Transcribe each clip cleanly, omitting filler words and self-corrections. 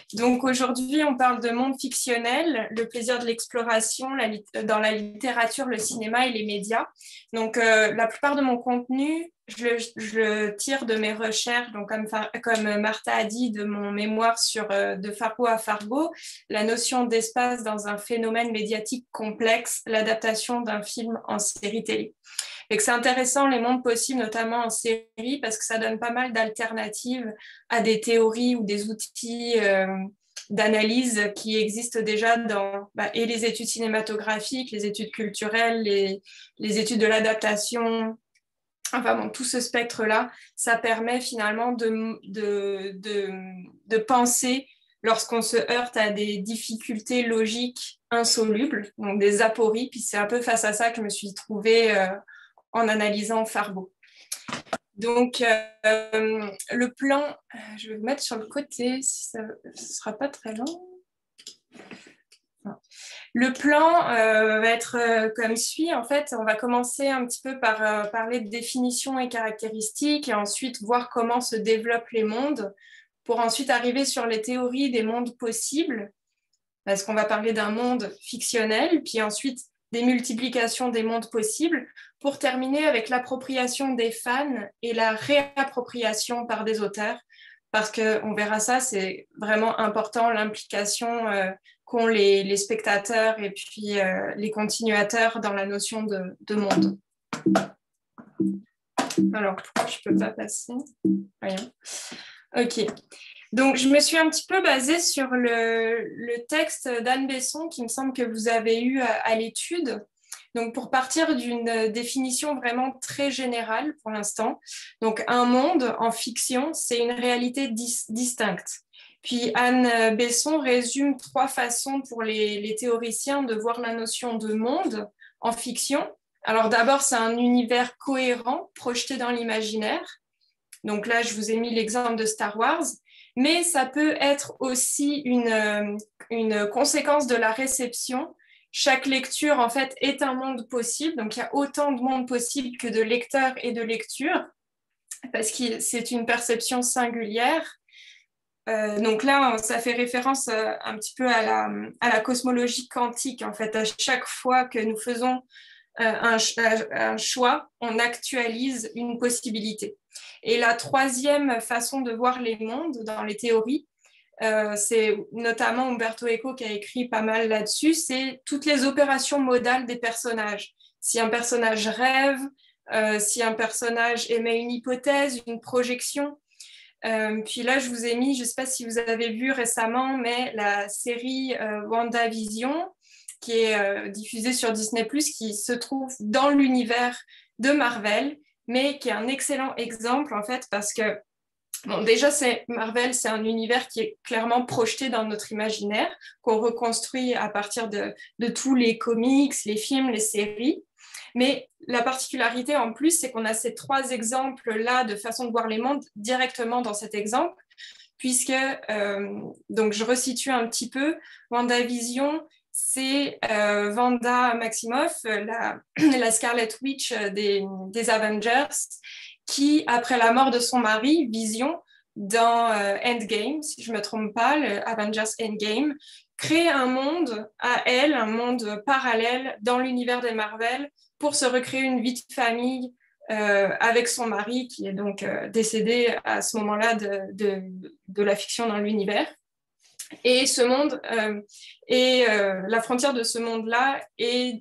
Donc aujourd'hui, on parle de monde fictionnel, le plaisir de l'exploration dans la littérature, le cinéma et les médias. Donc la plupart de mon contenu, je le tire de mes recherches, donc comme Martha a dit, de mon mémoire sur De Fargo à Fargo, la notion d'espace dans un phénomène médiatique complexe, l'adaptation d'un film en série télé. Et que c'est intéressant les mondes possibles, notamment en série, parce que ça donne pas mal d'alternatives à des théories ou des outils d'analyse qui existent déjà dans et les études cinématographiques, les études culturelles, les études de l'adaptation. Enfin bon, tout ce spectre-là, ça permet finalement de penser lorsqu'on se heurte à des difficultés logiques insolubles, donc des apories. Puis c'est un peu face à ça que je me suis trouvée en analysant Fargo. Donc, le plan, je vais le mettre sur le côté, si ça ne sera pas très long. Le plan va être comme suit. En fait, on va commencer un petit peu par parler de définition et caractéristiques et ensuite voir comment se développent les mondes pour ensuite arriver sur les théories des mondes possibles, parce qu'on va parler d'un monde fictionnel, puis ensuite des multiplications des mondes possibles, pour terminer avec l'appropriation des fans et la réappropriation par des auteurs, parce qu'on verra ça, c'est vraiment important, l'implication qu'ont les spectateurs et puis les continuateurs dans la notion de monde. Alors, pourquoi je ne peux pas passer? Rien. Ok. Donc, je me suis un petit peu basée sur le texte d'Anne Besson, qui me semble que vous avez eu à l'étude. Donc, pour partir d'une définition vraiment très générale pour l'instant. Donc, un monde en fiction, c'est une réalité distincte. Puis, Anne Besson résume 3 façons pour les théoriciens de voir la notion de monde en fiction. Alors, d'abord, c'est un univers cohérent, projeté dans l'imaginaire. Donc là, je vous ai mis l'exemple de Star Wars. Mais ça peut être aussi une conséquence de la réception. Chaque lecture, en fait, est un monde possible. Donc, il y a autant de mondes possibles que de lecteurs et de lectures, parce que c'est une perception singulière. Donc là, ça fait référence un petit peu à la cosmologie quantique. En fait, à chaque fois que nous faisons un choix, on actualise une possibilité. Et la 3e façon de voir les mondes dans les théories, c'est notamment Umberto Eco qui a écrit pas mal là-dessus, c'est toutes les opérations modales des personnages. Si un personnage rêve, si un personnage émet une hypothèse, une projection. Puis là, je vous ai mis, je ne sais pas si vous avez vu récemment, mais la série WandaVision, qui est diffusée sur Disney+, qui se trouve dans l'univers de Marvel, mais qui est un excellent exemple, en fait, parce que, bon, déjà, Marvel, c'est un univers qui est clairement projeté dans notre imaginaire, qu'on reconstruit à partir de tous les comics, les films, les séries. Mais la particularité, en plus, c'est qu'on a ces 3 exemples-là de façon de voir les mondes directement dans cet exemple, puisque, donc je resitue un petit peu, WandaVision, c'est Wanda Maximoff, la Scarlet Witch des Avengers, qui, après la mort de son mari, Vision, dans Endgame, si je ne me trompe pas, le Avengers Endgame, crée un monde à elle, un monde parallèle dans l'univers des Marvel, pour se recréer une vie de famille avec son mari, qui est donc décédé à ce moment-là de la fiction dans l'univers. Et ce monde, la frontière de ce monde-là est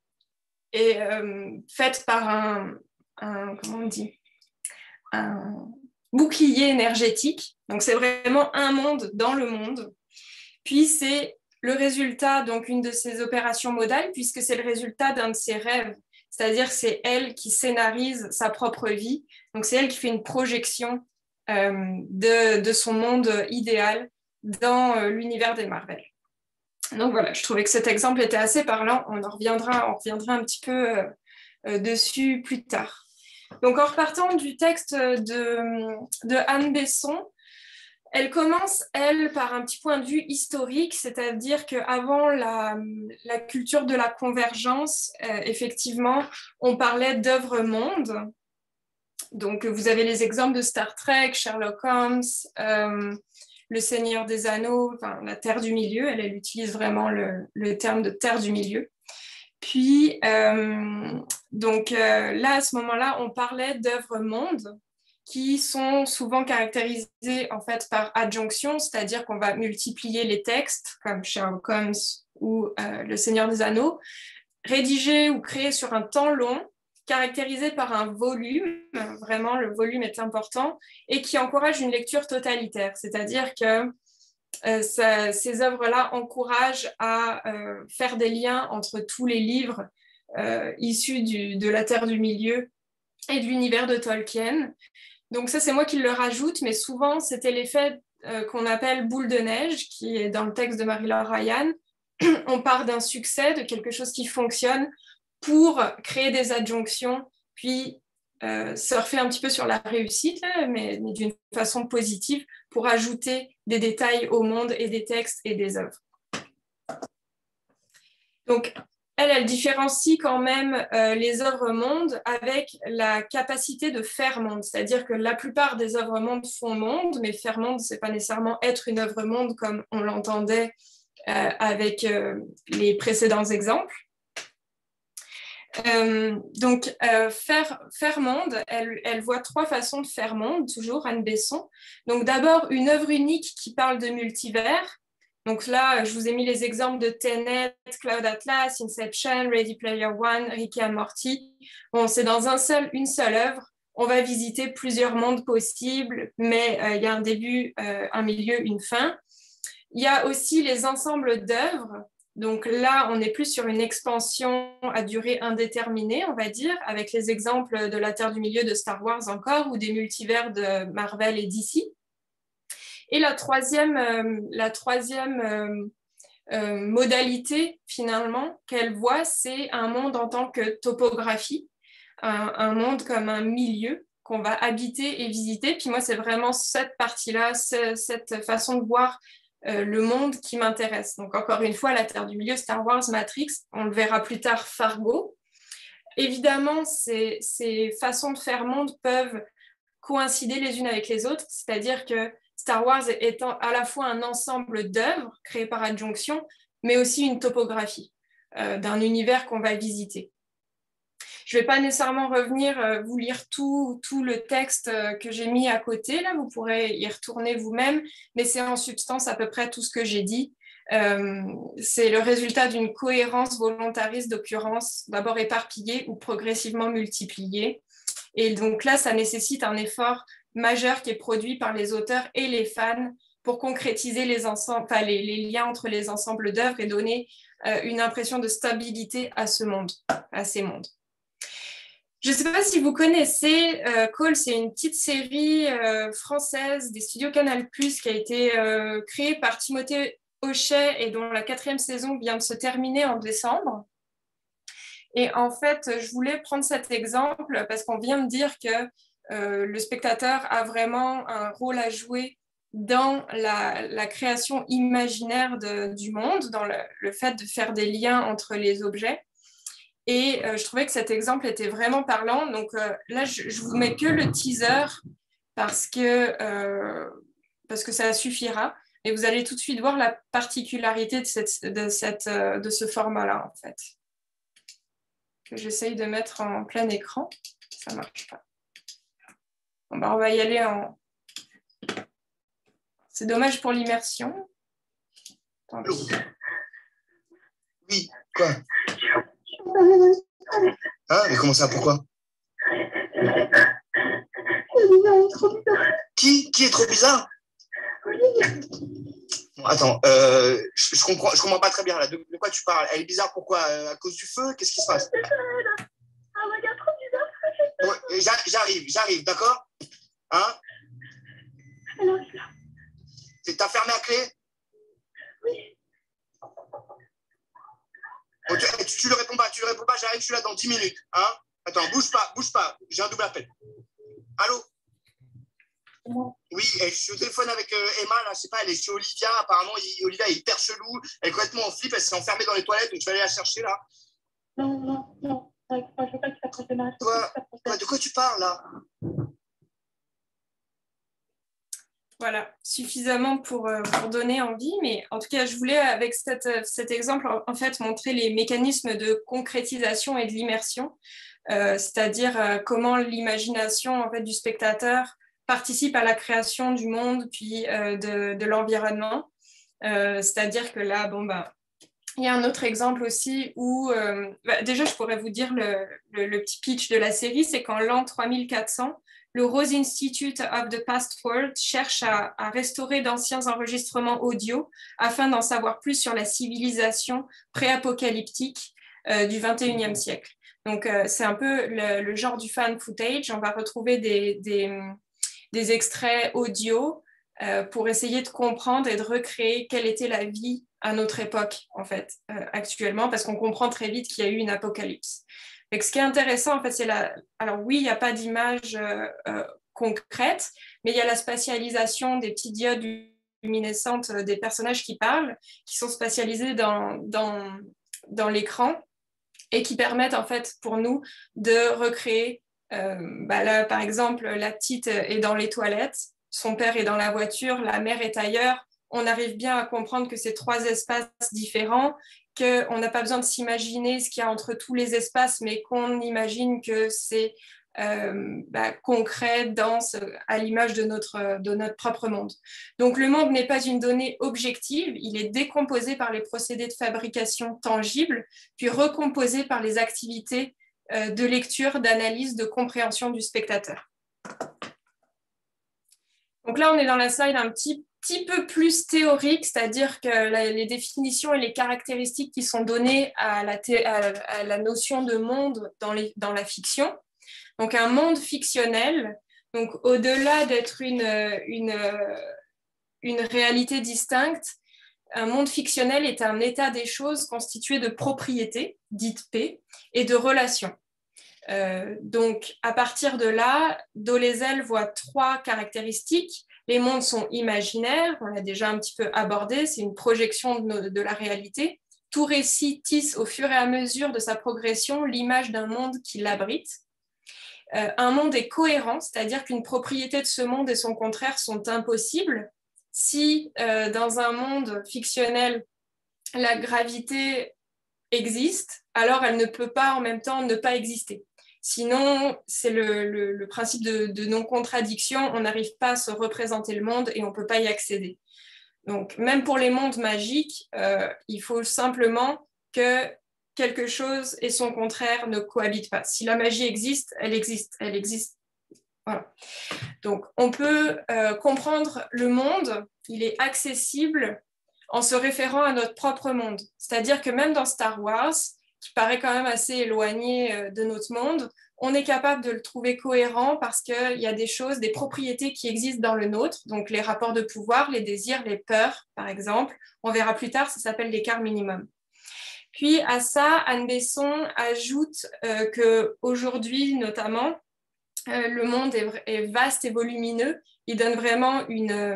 faite par comment on dit, un bouclier énergétique. Donc, c'est vraiment un monde dans le monde. Puis, c'est le résultat, donc une de ces opérations modales, puisque c'est le résultat d'un de ses rêves. C'est-à-dire que c'est elle qui scénarise sa propre vie. Donc, c'est elle qui fait une projection de son monde idéal dans l'univers des Marvel. Donc voilà, je trouvais que cet exemple était assez parlant. On reviendra un petit peu dessus plus tard. Donc, en repartant du texte de Anne Besson, elle commence, elle, par un petit point de vue historique, c'est-à-dire qu'avant la culture de la convergence, effectivement, on parlait d'œuvre-monde. Donc, vous avez les exemples de Star Trek, Sherlock Holmes, Le Seigneur des Anneaux, enfin, la Terre du Milieu. Elle utilise vraiment le terme de Terre du Milieu. Puis, là, à ce moment-là, on parlait d'œuvres mondes qui sont souvent caractérisées en fait par adjonction, c'est-à-dire qu'on va multiplier les textes, comme Sherlock Holmes ou Le Seigneur des Anneaux, rédigés ou créés sur un temps long, caractérisés par un volume, vraiment le volume est important, et qui encourage une lecture totalitaire, c'est-à-dire que ces œuvres-là encouragent à faire des liens entre tous les livres issus de la Terre du Milieu et de l'univers de Tolkien. Donc ça, c'est moi qui le rajoute, mais souvent, c'était l'effet qu'on appelle boule de neige, qui est dans le texte de Marie-Laure Ryan. On part d'un succès, de quelque chose qui fonctionne, pour créer des adjonctions, puis surfer un petit peu sur la réussite, mais d'une façon positive, pour ajouter des détails au monde et des textes et des œuvres. Donc, elle différencie quand même les œuvres mondes avec la capacité de faire monde. C'est-à-dire que la plupart des œuvres mondes font monde, mais faire monde, ce n'est pas nécessairement être une œuvre monde comme on l'entendait avec les précédents exemples. Faire monde, elle voit 3 façons de faire monde, toujours Anne Besson. Donc d'abord, une œuvre unique qui parle de multivers. Donc là, je vous ai mis les exemples de Tenet, Cloud Atlas, Inception, Ready Player One, Rick et Morty. Bon, c'est dans une seule œuvre. On va visiter plusieurs mondes possibles, mais il y a un début, un milieu, une fin. Il y a aussi les ensembles d'œuvres. Donc là, on est plus sur une expansion à durée indéterminée, on va dire, avec les exemples de la Terre du Milieu de Star Wars encore, ou des multivers de Marvel et DC. Et la troisième modalité, finalement, qu'elle voit, c'est un monde en tant que topographie, un monde comme un milieu qu'on va habiter et visiter. Puis moi, c'est vraiment cette partie-là, cette façon de voir le monde qui m'intéresse. Donc encore une fois, la Terre du Milieu, Star Wars, Matrix, on le verra plus tard, Fargo. Évidemment, ces façons de faire monde peuvent coïncider les unes avec les autres, c'est-à-dire que Star Wars étant à la fois un ensemble d'œuvres créées par adjonction, mais aussi une topographie d'un univers qu'on va visiter. Je ne vais pas nécessairement revenir vous lire tout le texte que j'ai mis à côté, là, vous pourrez y retourner vous-même, mais c'est en substance à peu près tout ce que j'ai dit. C'est le résultat d'une cohérence volontariste d'occurrences, d'abord éparpillée ou progressivement multipliée. Et donc là, ça nécessite un effort majeur qui est produit par les auteurs et les fans pour concrétiser les liens entre les ensembles d'œuvres et donner une impression de stabilité à ce monde, à ces mondes. Je ne sais pas si vous connaissez Call, c'est une petite série française des studios Canal+, qui a été créée par Timothée Hochet et dont la 4e saison vient de se terminer en décembre. Et en fait, je voulais prendre cet exemple parce qu'on vient de dire que le spectateur a vraiment un rôle à jouer dans la création imaginaire du monde, dans le fait de faire des liens entre les objets. Et je trouvais que cet exemple était vraiment parlant. Donc là, je vous mets que le teaser parce que ça suffira. Et vous allez tout de suite voir la particularité de ce format-là, en fait. Que j'essaye de mettre en plein écran. Ça ne marche pas. Bon, on va y aller en... C'est dommage pour l'immersion. Oui, quoi? Ah, mais comment ça, pourquoi? Qui est trop bizarre? Bon, attends, je comprends pas très bien là. De quoi tu parles? Elle est bizarre pourquoi? À cause du feu? Qu'est-ce qui se passe? Ouais, j'arrive, d'accord? Hein? T'as fermé la clé? Oui. Oh, tu le réponds pas, j'arrive, je suis là dans 10 minutes. Hein? Attends, bouge pas, j'ai un double appel. Allô? Oui, je suis au téléphone avec Emma, là, je sais pas, elle est chez Olivia, apparemment, Olivia est hyper chelou, elle est complètement en flip, elle s'est enfermée dans les toilettes, donc je vais aller la chercher, là. Non, je veux pas que ça prenne Emma. Quoi? De quoi tu parles, là? Voilà, suffisamment pour donner envie, mais en tout cas, je voulais, avec cet exemple, en fait, montrer les mécanismes de concrétisation et de l'immersion, c'est-à-dire comment l'imagination en fait, du spectateur participe à la création du monde, puis de l'environnement. C'est-à-dire que là, bon, bah, il y a un autre exemple aussi où, déjà, je pourrais vous dire le petit pitch de la série, c'est qu'en l'an 3400, le Rose Institute of the Past World cherche à restaurer d'anciens enregistrements audio afin d'en savoir plus sur la civilisation pré-apocalyptique du 21e siècle. Donc, c'est un peu le genre du fan footage. On va retrouver des extraits audio pour essayer de comprendre et de recréer quelle était la vie à notre époque, en fait, actuellement, parce qu'on comprend très vite qu'il y a eu une apocalypse. Donc, ce qui est intéressant, en fait, c'est alors oui, il n'y a pas d'image concrète, mais il y a la spatialisation des petits diodes luminescentes des personnages qui parlent, qui sont spatialisés dans l'écran et qui permettent, en fait, pour nous, de recréer, là, par exemple, la petite est dans les toilettes, son père est dans la voiture, la mère est ailleurs. On arrive bien à comprendre que c'est trois espaces différents, qu'on n'a pas besoin de s'imaginer ce qu'il y a entre tous les espaces, mais qu'on imagine que c'est concret, dense, à l'image de notre propre monde. Donc le monde n'est pas une donnée objective, il est décomposé par les procédés de fabrication tangibles, puis recomposé par les activités de lecture, d'analyse, de compréhension du spectateur. Donc là, on est dans la slide un petit peu plus théorique, c'est-à-dire que les définitions et les caractéristiques qui sont données à la notion de monde dans la fiction. Donc un monde fictionnel, donc au-delà d'être une réalité distincte, un monde fictionnel est un état des choses constitué de propriétés, dites P, et de relations. Donc, à partir de là, Dolezal voit trois caractéristiques. Les mondes sont imaginaires, on l'a déjà un petit peu abordé, c'est une projection de la réalité. Tout récit tisse au fur et à mesure de sa progression l'image d'un monde qui l'abrite. Un monde est cohérent, c'est-à-dire qu'une propriété de ce monde et son contraire sont impossibles. Si dans un monde fictionnel, la gravité existe, alors elle ne peut pas en même temps ne pas exister. Sinon, c'est le principe de non-contradiction, on n'arrive pas à se représenter le monde et on ne peut pas y accéder. Donc, même pour les mondes magiques, il faut simplement que quelque chose et son contraire ne cohabitent pas. Si la magie existe, elle existe, elle existe. Voilà. Donc, on peut comprendre le monde, il est accessible en se référant à notre propre monde. C'est-à-dire que même dans Star Wars, qui paraît quand même assez éloigné de notre monde, on est capable de le trouver cohérent parce qu'il y a des choses, des propriétés qui existent dans le nôtre, donc les rapports de pouvoir, les désirs, les peurs, par exemple. On verra plus tard, ça s'appelle l'écart minimum. Puis à ça, Anne Besson ajoute qu'aujourd'hui, notamment, le monde est vaste et volumineux. Il donne vraiment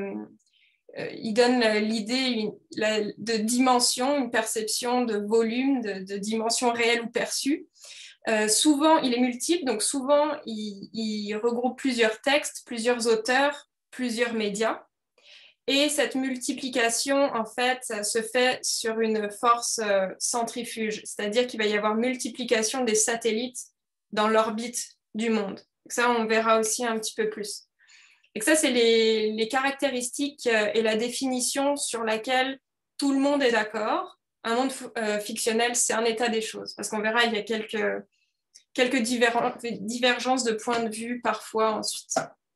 il donne l'idée de dimension, une perception de volume, de dimension réelle ou perçue. Souvent, il est multiple, donc souvent, il regroupe plusieurs textes, plusieurs auteurs, plusieurs médias. Et cette multiplication, en fait, ça se fait sur une force centrifuge, c'est-à-dire qu'il va y avoir multiplication des satellites dans l'orbite du monde. Ça, on verra aussi un petit peu plus. Et ça, c'est les caractéristiques et la définition sur laquelle tout le monde est d'accord. Un monde fictionnel, c'est un état des choses, parce qu'on verra, il y a quelques divergences de points de vue parfois ensuite.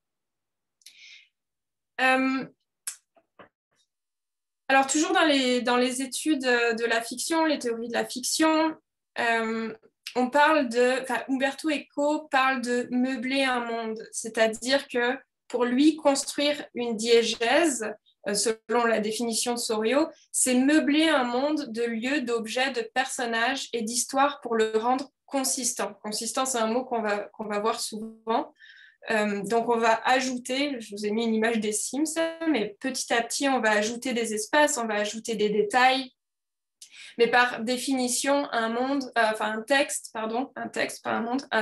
Alors, toujours dans les études de la fiction, les théories de la fiction, on parle Umberto Eco parle de meubler un monde, c'est-à-dire que pour lui, construire une diégèse, selon la définition de Sorio, c'est meubler un monde de lieux, d'objets, de personnages et d'histoires pour le rendre consistant. Consistant, c'est un mot qu'on va voir souvent. Donc, on va ajouter, je vous ai mis une image des Sims, mais petit à petit, on va ajouter des espaces, on va ajouter des détails. Mais par définition, un texte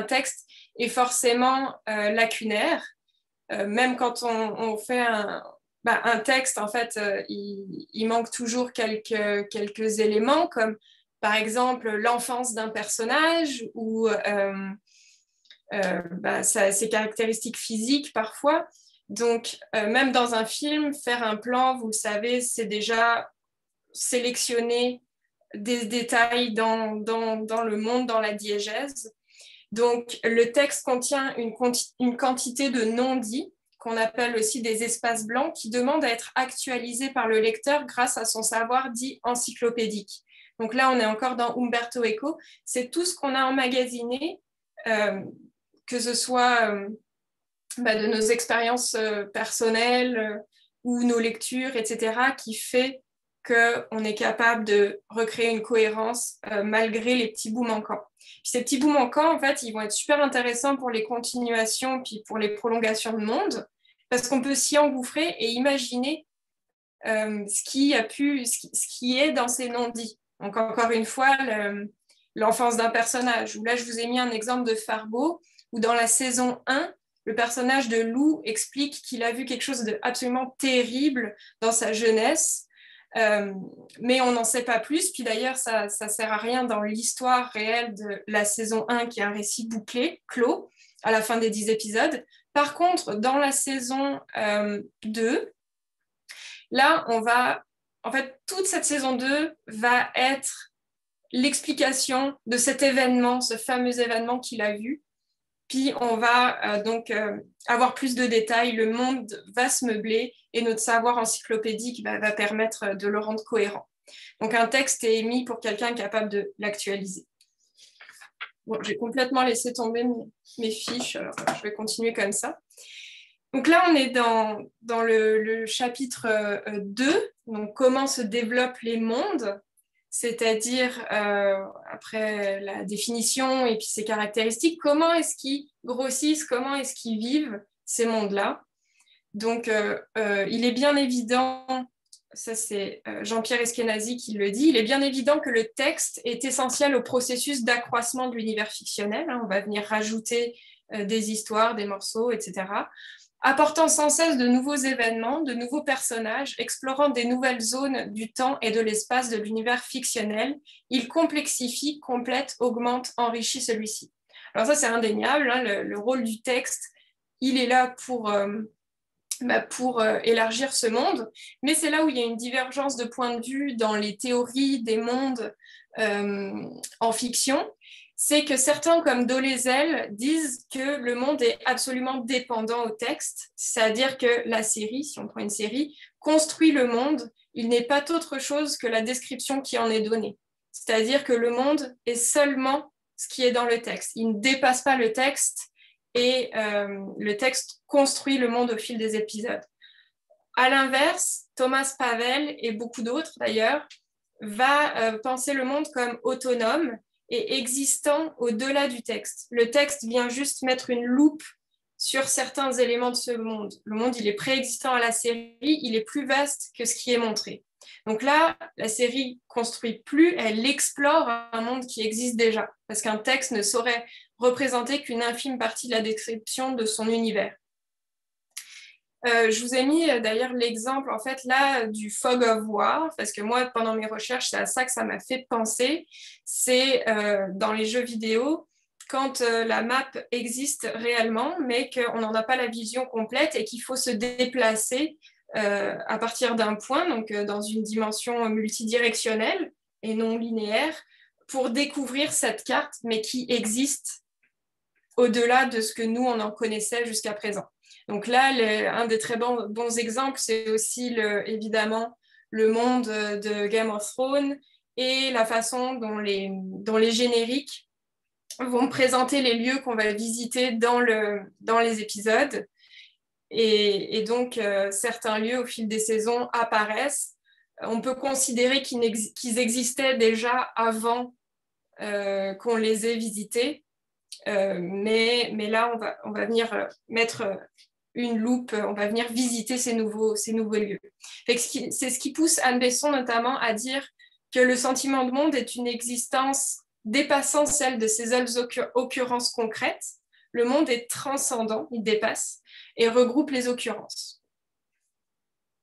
est forcément lacunaire. Même quand on fait un texte, en fait, il manque toujours quelques éléments, comme par exemple l'enfance d'un personnage ou ses caractéristiques physiques parfois. Donc, même dans un film, faire un plan, vous le savez, c'est déjà sélectionner des détails dans le monde, dans la diégèse. Donc, le texte contient une quantité de non-dits, qu'on appelle aussi des espaces blancs, qui demandent à être actualisés par le lecteur grâce à son savoir dit encyclopédique. Donc là, on est encore dans Umberto Eco. C'est tout ce qu'on a emmagasiné, que ce soit de nos expériences personnelles ou nos lectures, etc., qui fait qu'on est capable de recréer une cohérence malgré les petits bouts manquants. Puis ces petits bouts manquants, en fait, ils vont être super intéressants pour les continuations, puis pour les prolongations de monde, parce qu'on peut s'y engouffrer et imaginer ce qui est dans ces non-dits. Donc, encore une fois, l'enfance d'un personnage. Où là, je vous ai mis un exemple de Fargo, où dans la saison 1, le personnage de Lou explique qu'il a vu quelque chose d'absolument terrible dans sa jeunesse, mais on n'en sait pas plus. Puis d'ailleurs, ça ne sert à rien dans l'histoire réelle de la saison 1, qui est un récit bouclé, clos, à la fin des 10 épisodes. Par contre, dans la saison 2, là, en fait, toute cette saison 2 va être l'explication de cet événement, ce fameux événement qu'il a vu. Puis on va donc avoir plus de détails, le monde va se meubler et notre savoir encyclopédique va permettre de le rendre cohérent. Donc un texte est émis pour quelqu'un capable de l'actualiser. Bon, j'ai complètement laissé tomber mes fiches, alors je vais continuer comme ça. Donc là, on est dans le chapitre 2, donc comment se développent les mondes, c'est-à-dire, après la définition et puis ses caractéristiques, comment est-ce qu'ils grossissent, comment est-ce qu'ils vivent ces mondes-là. Donc, il est bien évident, ça c'est Jean-Pierre Eskenazi qui le dit, il est bien évident que le texte est essentiel au processus d'accroissement de l'univers fictionnel. On va venir rajouter des histoires, des morceaux, etc., apportant sans cesse de nouveaux événements, de nouveaux personnages, explorant des nouvelles zones du temps et de l'espace de l'univers fictionnel. Il complexifie, complète, augmente, enrichit celui-ci. Alors ça, c'est indéniable, le rôle du texte, il est là pour élargir ce monde, mais c'est là où il y a une divergence de point de vue dans les théories des mondes en fiction. C'est que certains, comme Dolezal, disent que le monde est absolument dépendant au texte, c'est-à-dire que la série, si on prend une série, construit le monde, il n'est pas autre chose que la description qui en est donnée. C'est-à-dire que le monde est seulement ce qui est dans le texte. Il ne dépasse pas le texte et le texte construit le monde au fil des épisodes. À l'inverse, Thomas Pavel et beaucoup d'autres d'ailleurs va penser le monde comme autonome et existant au-delà du texte. Le texte vient juste mettre une loupe sur certains éléments de ce monde. Le monde, il est préexistant à la série, il est plus vaste que ce qui est montré. Donc là, la série construit plus, elle explore un monde qui existe déjà, parce qu'un texte ne saurait représenter qu'une infime partie de la description de son univers. Je vous ai mis d'ailleurs l'exemple en fait là du fog of war, parce que moi pendant mes recherches c'est à ça que ça m'a fait penser. C'est dans les jeux vidéo quand la map existe réellement mais qu'on n'en a pas la vision complète et qu'il faut se déplacer à partir d'un point, donc dans une dimension multidirectionnelle et non linéaire, pour découvrir cette carte mais qui existe au-delà de ce que nous on en connaissait jusqu'à présent. Donc là, un des très bons exemples, c'est aussi évidemment le monde de Game of Thrones et la façon dont les génériques vont présenter les lieux qu'on va visiter dans les épisodes. Et donc, certains lieux, au fil des saisons, apparaissent. On peut considérer qu'ils existaient déjà avant qu'on les ait visités. Mais là, on va venir mettre une loupe, on va venir visiter ces nouveaux lieux. C'est ce qui pousse Anne Besson notamment à dire que le sentiment de monde est une existence dépassant celle de ses seules occurrences concrètes. Le monde est transcendant, il dépasse et regroupe les occurrences.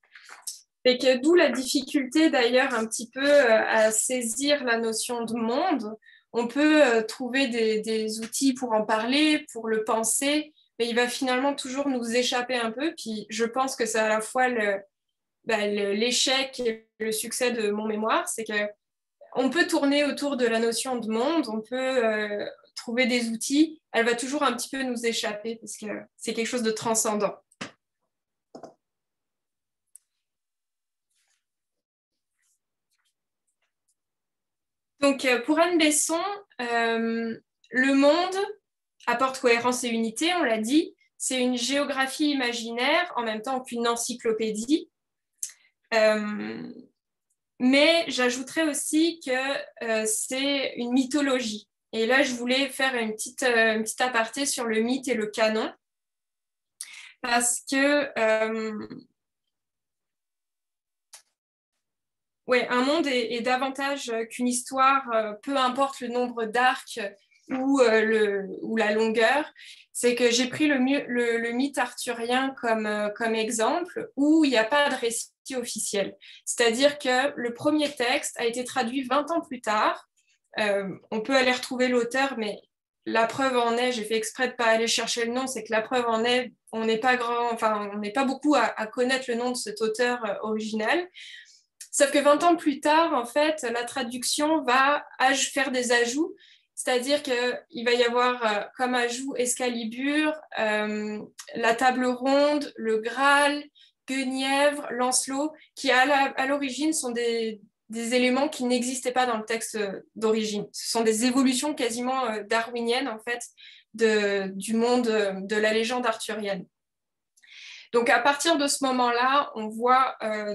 Fait que d'où la difficulté d'ailleurs un petit peu à saisir la notion de monde. On peut trouver des outils pour en parler, pour le penser, mais il va finalement toujours nous échapper un peu. Puis je pense que c'est à la fois l'échec et le succès de mon mémoire, c'est que on peut tourner autour de la notion de monde, on peut trouver des outils, elle va toujours un petit peu nous échapper parce que c'est quelque chose de transcendant. Donc, pour Anne Besson, le monde apporte cohérence et unité, on l'a dit. C'est une géographie imaginaire en même temps qu'une encyclopédie. Mais j'ajouterais aussi que c'est une mythologie. Et là, je voulais faire une petite aparté sur le mythe et le canon. Parce que ouais, un monde est davantage qu'une histoire, peu importe le nombre d'arcs ou la longueur. C'est que j'ai pris le mythe arthurien comme exemple où il n'y a pas de récit officiel. C'est-à-dire que le premier texte a été traduit 20 ans plus tard. On peut aller retrouver l'auteur, mais la preuve en est, j'ai fait exprès de ne pas aller chercher le nom, c'est que la preuve en est, on n'est pas beaucoup à connaître le nom de cet auteur original. Sauf que 20 ans plus tard, en fait, la traduction va faire des ajouts, c'est-à-dire qu'il va y avoir comme ajout Excalibur, la table ronde, le Graal, Guenièvre, Lancelot, qui à l'origine sont des éléments qui n'existaient pas dans le texte d'origine. Ce sont des évolutions quasiment darwiniennes, en fait, du monde de la légende arthurienne. Donc, à partir de ce moment-là, on voit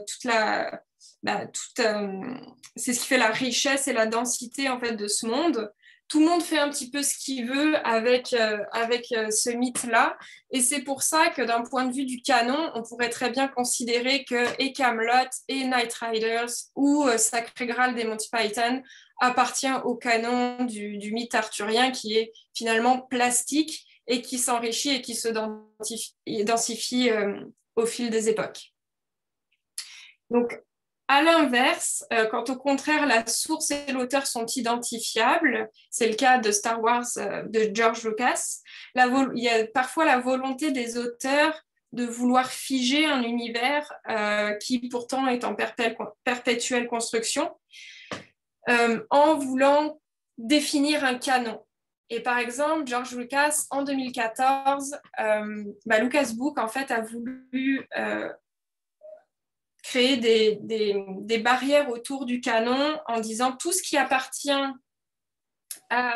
c'est ce qui fait la richesse et la densité en fait de ce monde. Tout le monde fait un petit peu ce qu'il veut avec ce mythe-là, et c'est pour ça que d'un point de vue du canon, on pourrait très bien considérer que et Camelot et Knight Riders ou Sacré Graal des Monty Python appartient au canon du mythe arthurien qui est finalement plastique et qui s'enrichit et qui se densifie au fil des époques. Donc, à l'inverse, quand au contraire la source et l'auteur sont identifiables, c'est le cas de Star Wars de George Lucas, il y a parfois la volonté des auteurs de vouloir figer un univers qui pourtant est en perpétuelle construction, en voulant définir un canon. Et par exemple, George Lucas, en 2014, Lucas Book, en fait, a voulu créer des barrières autour du canon en disant tout ce qui appartient à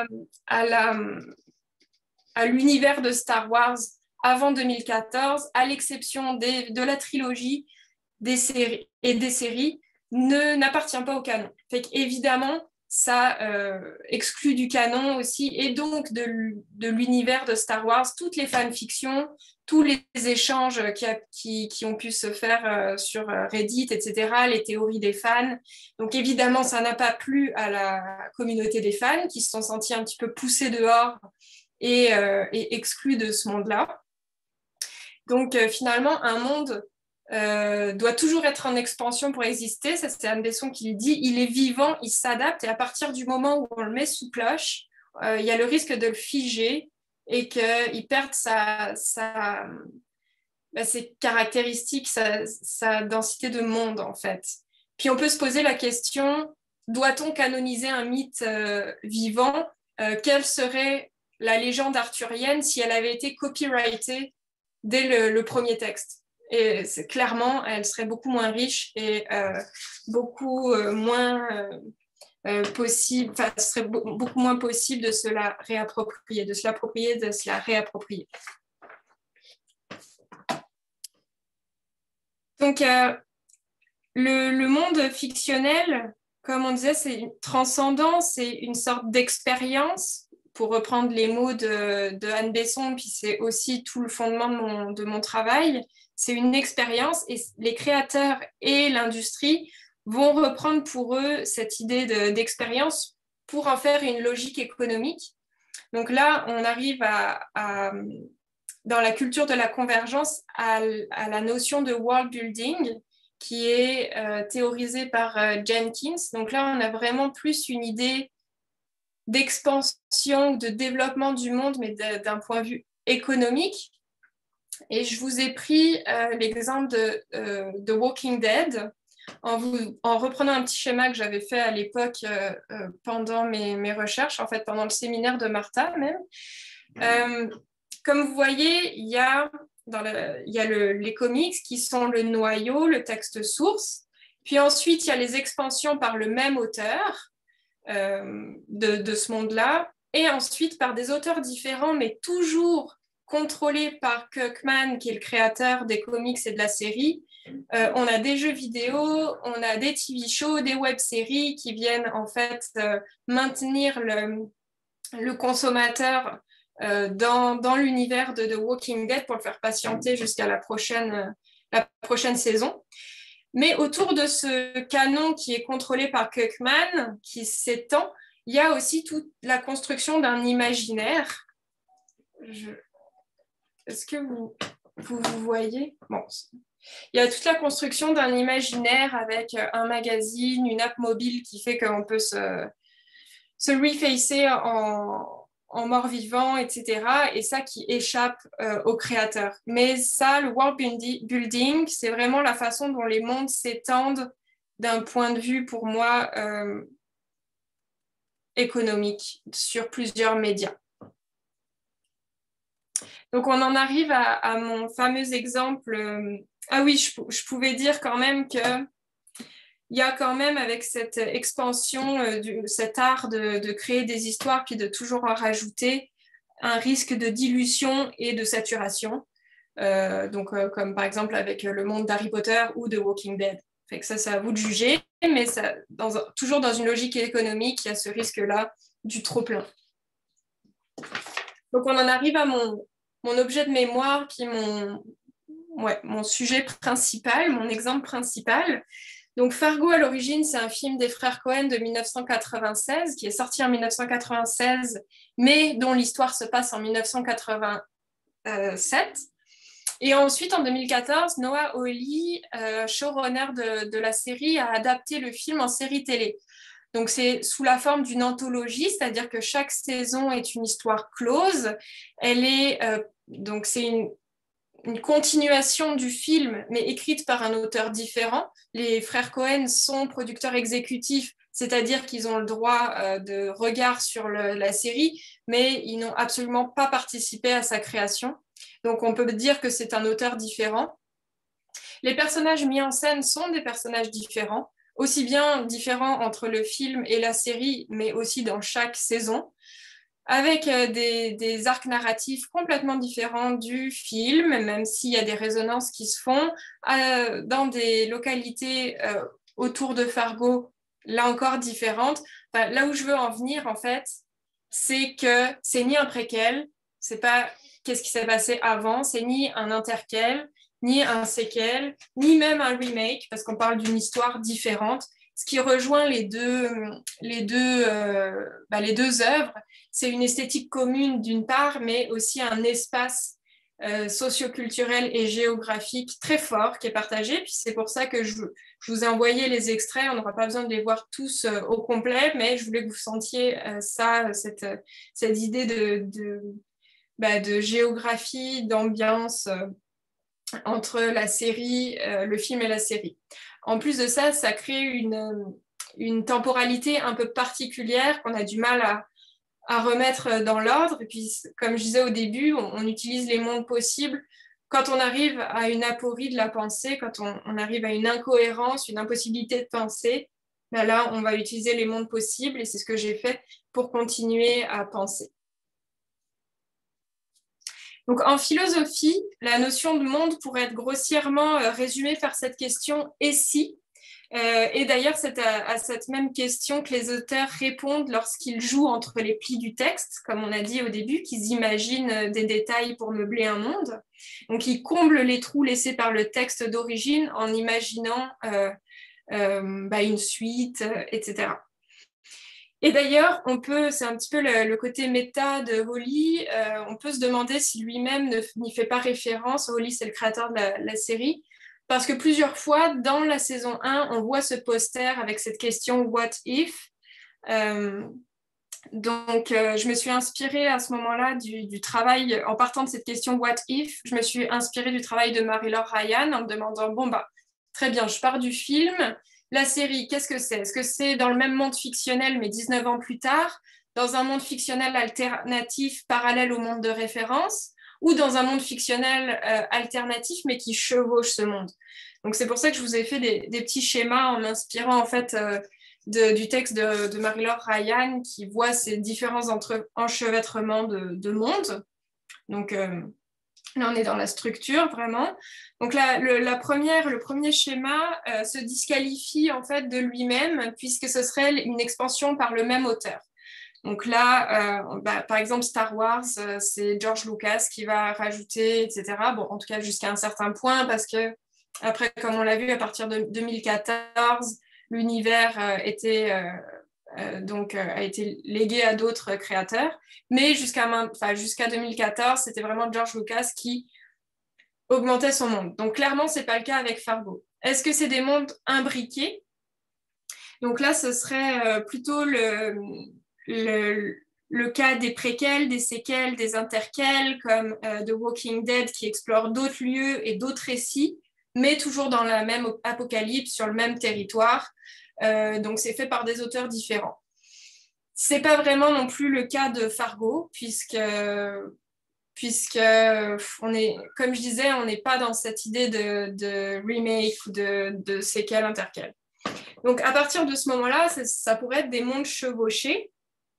l'univers de Star Wars avant 2014, à l'exception de la trilogie des séries, n'appartient pas au canon. Fait qu'évidemment, ça exclut du canon aussi, et donc de l'univers de Star Wars, toutes les fanfictions, tous les échanges qui ont pu se faire sur Reddit, etc., les théories des fans. Donc évidemment, ça n'a pas plu à la communauté des fans, qui se sont sentis un petit peu poussés dehors et exclus de ce monde-là. Donc finalement, un monde doit toujours être en expansion pour exister. Ça, c'est Anne Besson qui le dit. Il est vivant, il s'adapte, et à partir du moment où on le met sous cloche, il y a le risque de le figer et qu'il perde ses caractéristiques, sa densité de monde, en fait. Puis on peut se poser la question, doit-on canoniser un mythe vivant? Quelle serait la légende arthurienne si elle avait été copyrightée dès le premier texte? Et clairement, elle serait beaucoup moins riche et beaucoup moins possible, enfin, ce serait beaucoup moins possible de se la réapproprier, de se la réapproprier. Donc, le monde fictionnel, comme on disait, c'est transcendant, c'est une sorte d'expérience, pour reprendre les mots de Anne Besson, puis c'est aussi tout le fondement de mon travail. C'est une expérience, et les créateurs et l'industrie vont reprendre pour eux cette idée d'expérience pour en faire une logique économique. Donc là, on arrive dans la culture de la convergence à la notion de world building, qui est théorisé par Jenkins. Donc là, on a vraiment plus une idée d'expansion, de développement du monde, mais d'un point de vue économique. Et je vous ai pris l'exemple de Walking Dead en reprenant un petit schéma que j'avais fait à l'époque pendant mes recherches, en fait pendant le séminaire de Martha même. Comme vous voyez, il y a les comics qui sont le noyau, le texte source. Puis ensuite, il y a les expansions par le même auteur de ce monde-là. Et ensuite, par des auteurs différents, mais toujours contrôlés par Kirkman, qui est le créateur des comics et de la série. On a des jeux vidéo, on a des TV shows, des web-séries qui viennent en fait maintenir le consommateur dans l'univers de The Walking Dead pour le faire patienter jusqu'à la prochaine saison. Mais autour de ce canon qui est contrôlé par Kirkman, qui s'étend, il y a aussi toute la construction d'un imaginaire. Est-ce que vous voyez? Bon. Il y a toute la construction d'un imaginaire avec un magazine, une app mobile qui fait qu'on peut se refacer en mort-vivant, etc. Et ça qui échappe au créateur. Mais ça, le world building, c'est vraiment la façon dont les mondes s'étendent d'un point de vue, pour moi, économique sur plusieurs médias. Donc, on en arrive à mon fameux exemple. Ah oui, je pouvais dire quand même qu'il y a quand même avec cette expansion, cet art de créer des histoires puis de toujours en rajouter, un risque de dilution et de saturation. Comme par exemple avec le monde d'Harry Potter ou de Walking Dead. Fait que ça, c'est à vous de juger, mais toujours dans une logique économique, il y a ce risque-là du trop-plein. Donc, on en arrive à mon objet de mémoire, qui est mon sujet principal, mon exemple principal. Donc, Fargo, à l'origine, c'est un film des frères Cohen de 1996, qui est sorti en 1996, mais dont l'histoire se passe en 1987. Et ensuite, en 2014, Noah Hawley, showrunner de la série, a adapté le film en série télé. Donc, c'est sous la forme d'une anthologie, c'est-à-dire que chaque saison est une histoire close. Donc, c'est une continuation du film, mais écrite par un auteur différent. Les frères Cohen sont producteurs exécutifs, c'est-à-dire qu'ils ont le droit de regard sur la série, mais ils n'ont absolument pas participé à sa création. Donc, on peut dire que c'est un auteur différent. Les personnages mis en scène sont des personnages différents, aussi bien différents entre le film et la série, mais aussi dans chaque saison, avec des arcs narratifs complètement différents du film, même s'il y a des résonances qui se font, dans des localités autour de Fargo, là encore différentes. Enfin, là où je veux en venir, en fait, c'est que c'est ni un préquel, c'est pas qu'est-ce qui s'est passé avant, c'est ni un interquel, ni un séquel, ni même un remake, parce qu'on parle d'une histoire différente. Ce qui rejoint les deux œuvres, c'est une esthétique commune d'une part, mais aussi un espace socioculturel et géographique très fort qui est partagé. Puis c'est pour ça que je vous ai envoyé les extraits. On n'aura pas besoin de les voir tous au complet, mais je voulais que vous sentiez cette idée de géographie, d'ambiance entre la série, le film et la série. En plus de ça, ça crée une temporalité un peu particulière qu'on a du mal à remettre dans l'ordre. Et puis, comme je disais au début, on utilise les mondes possibles. Quand on arrive à une aporie de la pensée, quand on arrive à une incohérence, une impossibilité de penser, ben là, on va utiliser les mondes possibles et c'est ce que j'ai fait pour continuer à penser. Donc, en philosophie, la notion de monde pourrait être grossièrement résumée par cette question « et si ?» Et d'ailleurs, c'est à cette même question que les auteurs répondent lorsqu'ils jouent entre les plis du texte, comme on a dit au début, qu'ils imaginent des détails pour meubler un monde. Donc, ils comblent les trous laissés par le texte d'origine en imaginant une suite, etc. Et d'ailleurs, c'est un petit peu le côté méta de Hawley, on peut se demander si lui-même n'y fait pas référence. Hawley, c'est le créateur de la série, parce que plusieurs fois, dans la saison 1, on voit ce poster avec cette question « What if ?» Donc, je me suis inspirée à ce moment-là du travail, en partant de cette question « What if ?» Je me suis inspirée du travail de Marie-Laure Ryan en me demandant « Bon, bah, très bien, je pars du film. La série, qu'est-ce que c'est? Est-ce que c'est dans le même monde fictionnel, mais 19 ans plus tard, dans un monde fictionnel alternatif parallèle au monde de référence, ou dans un monde fictionnel alternatif, mais qui chevauche ce monde? » Donc, c'est pour ça que je vous ai fait des petits schémas en m'inspirant, en fait, du texte de Marie-Laure Ryan qui voit ces différents enchevêtrements de mondes. Donc, là, on est dans la structure, vraiment. Donc, le premier schéma se disqualifie, en fait, de lui-même, puisque ce serait une expansion par le même auteur. Donc là, par exemple, Star Wars, c'est George Lucas qui va rajouter, etc. Bon, en tout cas, jusqu'à un certain point, parce que, après, comme on l'a vu, à partir de 2014, l'univers a été légué à d'autres créateurs. Mais jusqu'à 2014, c'était vraiment George Lucas qui augmentait son monde. Donc clairement, ce n'est pas le cas avec Fargo. Est-ce que c'est des mondes imbriqués? Donc là, ce serait plutôt le cas des préquels, des séquelles, des interquels, comme The Walking Dead, qui explore d'autres lieux et d'autres récits, mais toujours dans la même apocalypse, sur le même territoire. Donc c'est fait par des auteurs différents. C'est pas vraiment non plus le cas de Fargo, puisque on est, comme je disais, on n'est pas dans cette idée de remake ou de séquelles interquelles. Donc à partir de ce moment-là, ça pourrait être des mondes chevauchés.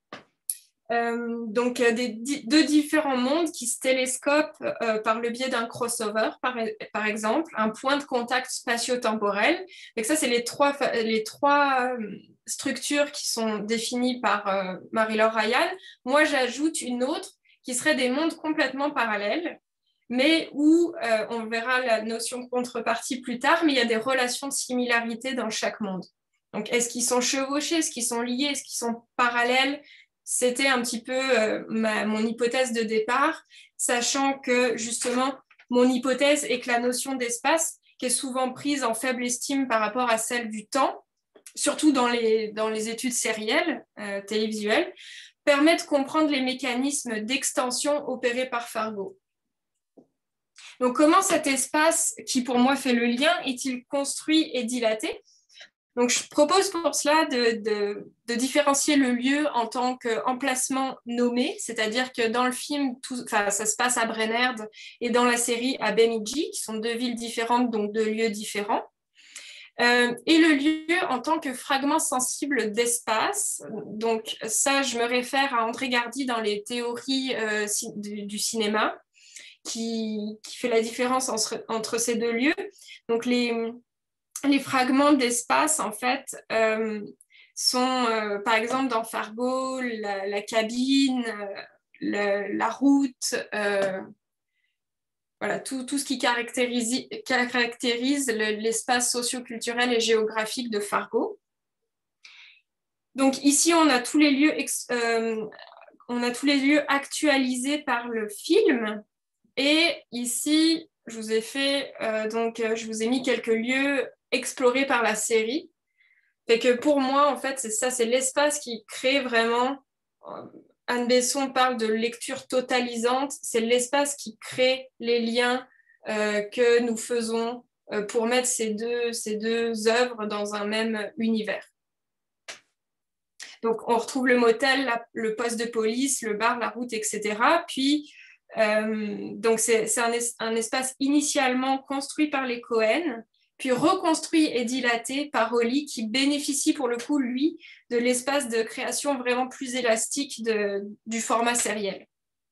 Donc de différents mondes qui se télescopent par le biais d'un crossover, par exemple, un point de contact spatio-temporel. Donc ça, c'est les trois structures qui sont définies par Marie-Laure Ryan. Moi, j'ajoute une autre qui serait des mondes complètement parallèles, mais où on verra la notion de contrepartie plus tard, mais il y a des relations de similarité dans chaque monde. Donc, est-ce qu'ils sont chevauchés, est-ce qu'ils sont liés, est-ce qu'ils sont parallèles? C'était un petit peu mon hypothèse de départ, sachant que justement, mon hypothèse est que la notion d'espace, qui est souvent prise en faible estime par rapport à celle du temps, surtout dans les études sérielles, télévisuelles, permet de comprendre les mécanismes d'extension opérés par Fargo. Donc, comment cet espace, qui pour moi fait le lien, est-il construit et dilaté? Donc, je propose pour cela de différencier le lieu en tant qu'emplacement nommé, c'est-à-dire que dans le film, ça se passe à Brennerd et dans la série à Bemidji, qui sont deux villes différentes, donc deux lieux différents. Et le lieu en tant que fragment sensible d'espace. Donc, ça, je me réfère à André Gardy dans les théories du cinéma, qui fait la différence entre ces deux lieux. Donc, les fragments d'espace, en fait, sont, par exemple, dans Fargo, la cabine, la route, voilà, tout ce qui caractérise l'espace socio-culturel et géographique de Fargo. Donc ici, on a tous les lieux actualisés par le film. Et ici, je vous ai mis quelques lieux explorés par la série. Fait que pour moi, en fait, c'est l'espace qui crée vraiment. Anne Besson parle de lecture totalisante. C'est l'espace qui crée les liens que nous faisons pour mettre ces deux œuvres dans un même univers. Donc, on retrouve le motel, le poste de police, le bar, la route, etc. Puis, donc c'est un espace initialement construit par les Cohen, puis reconstruit et dilaté par Holly, qui bénéficie pour le coup, lui, de l'espace de création vraiment plus élastique du format sériel.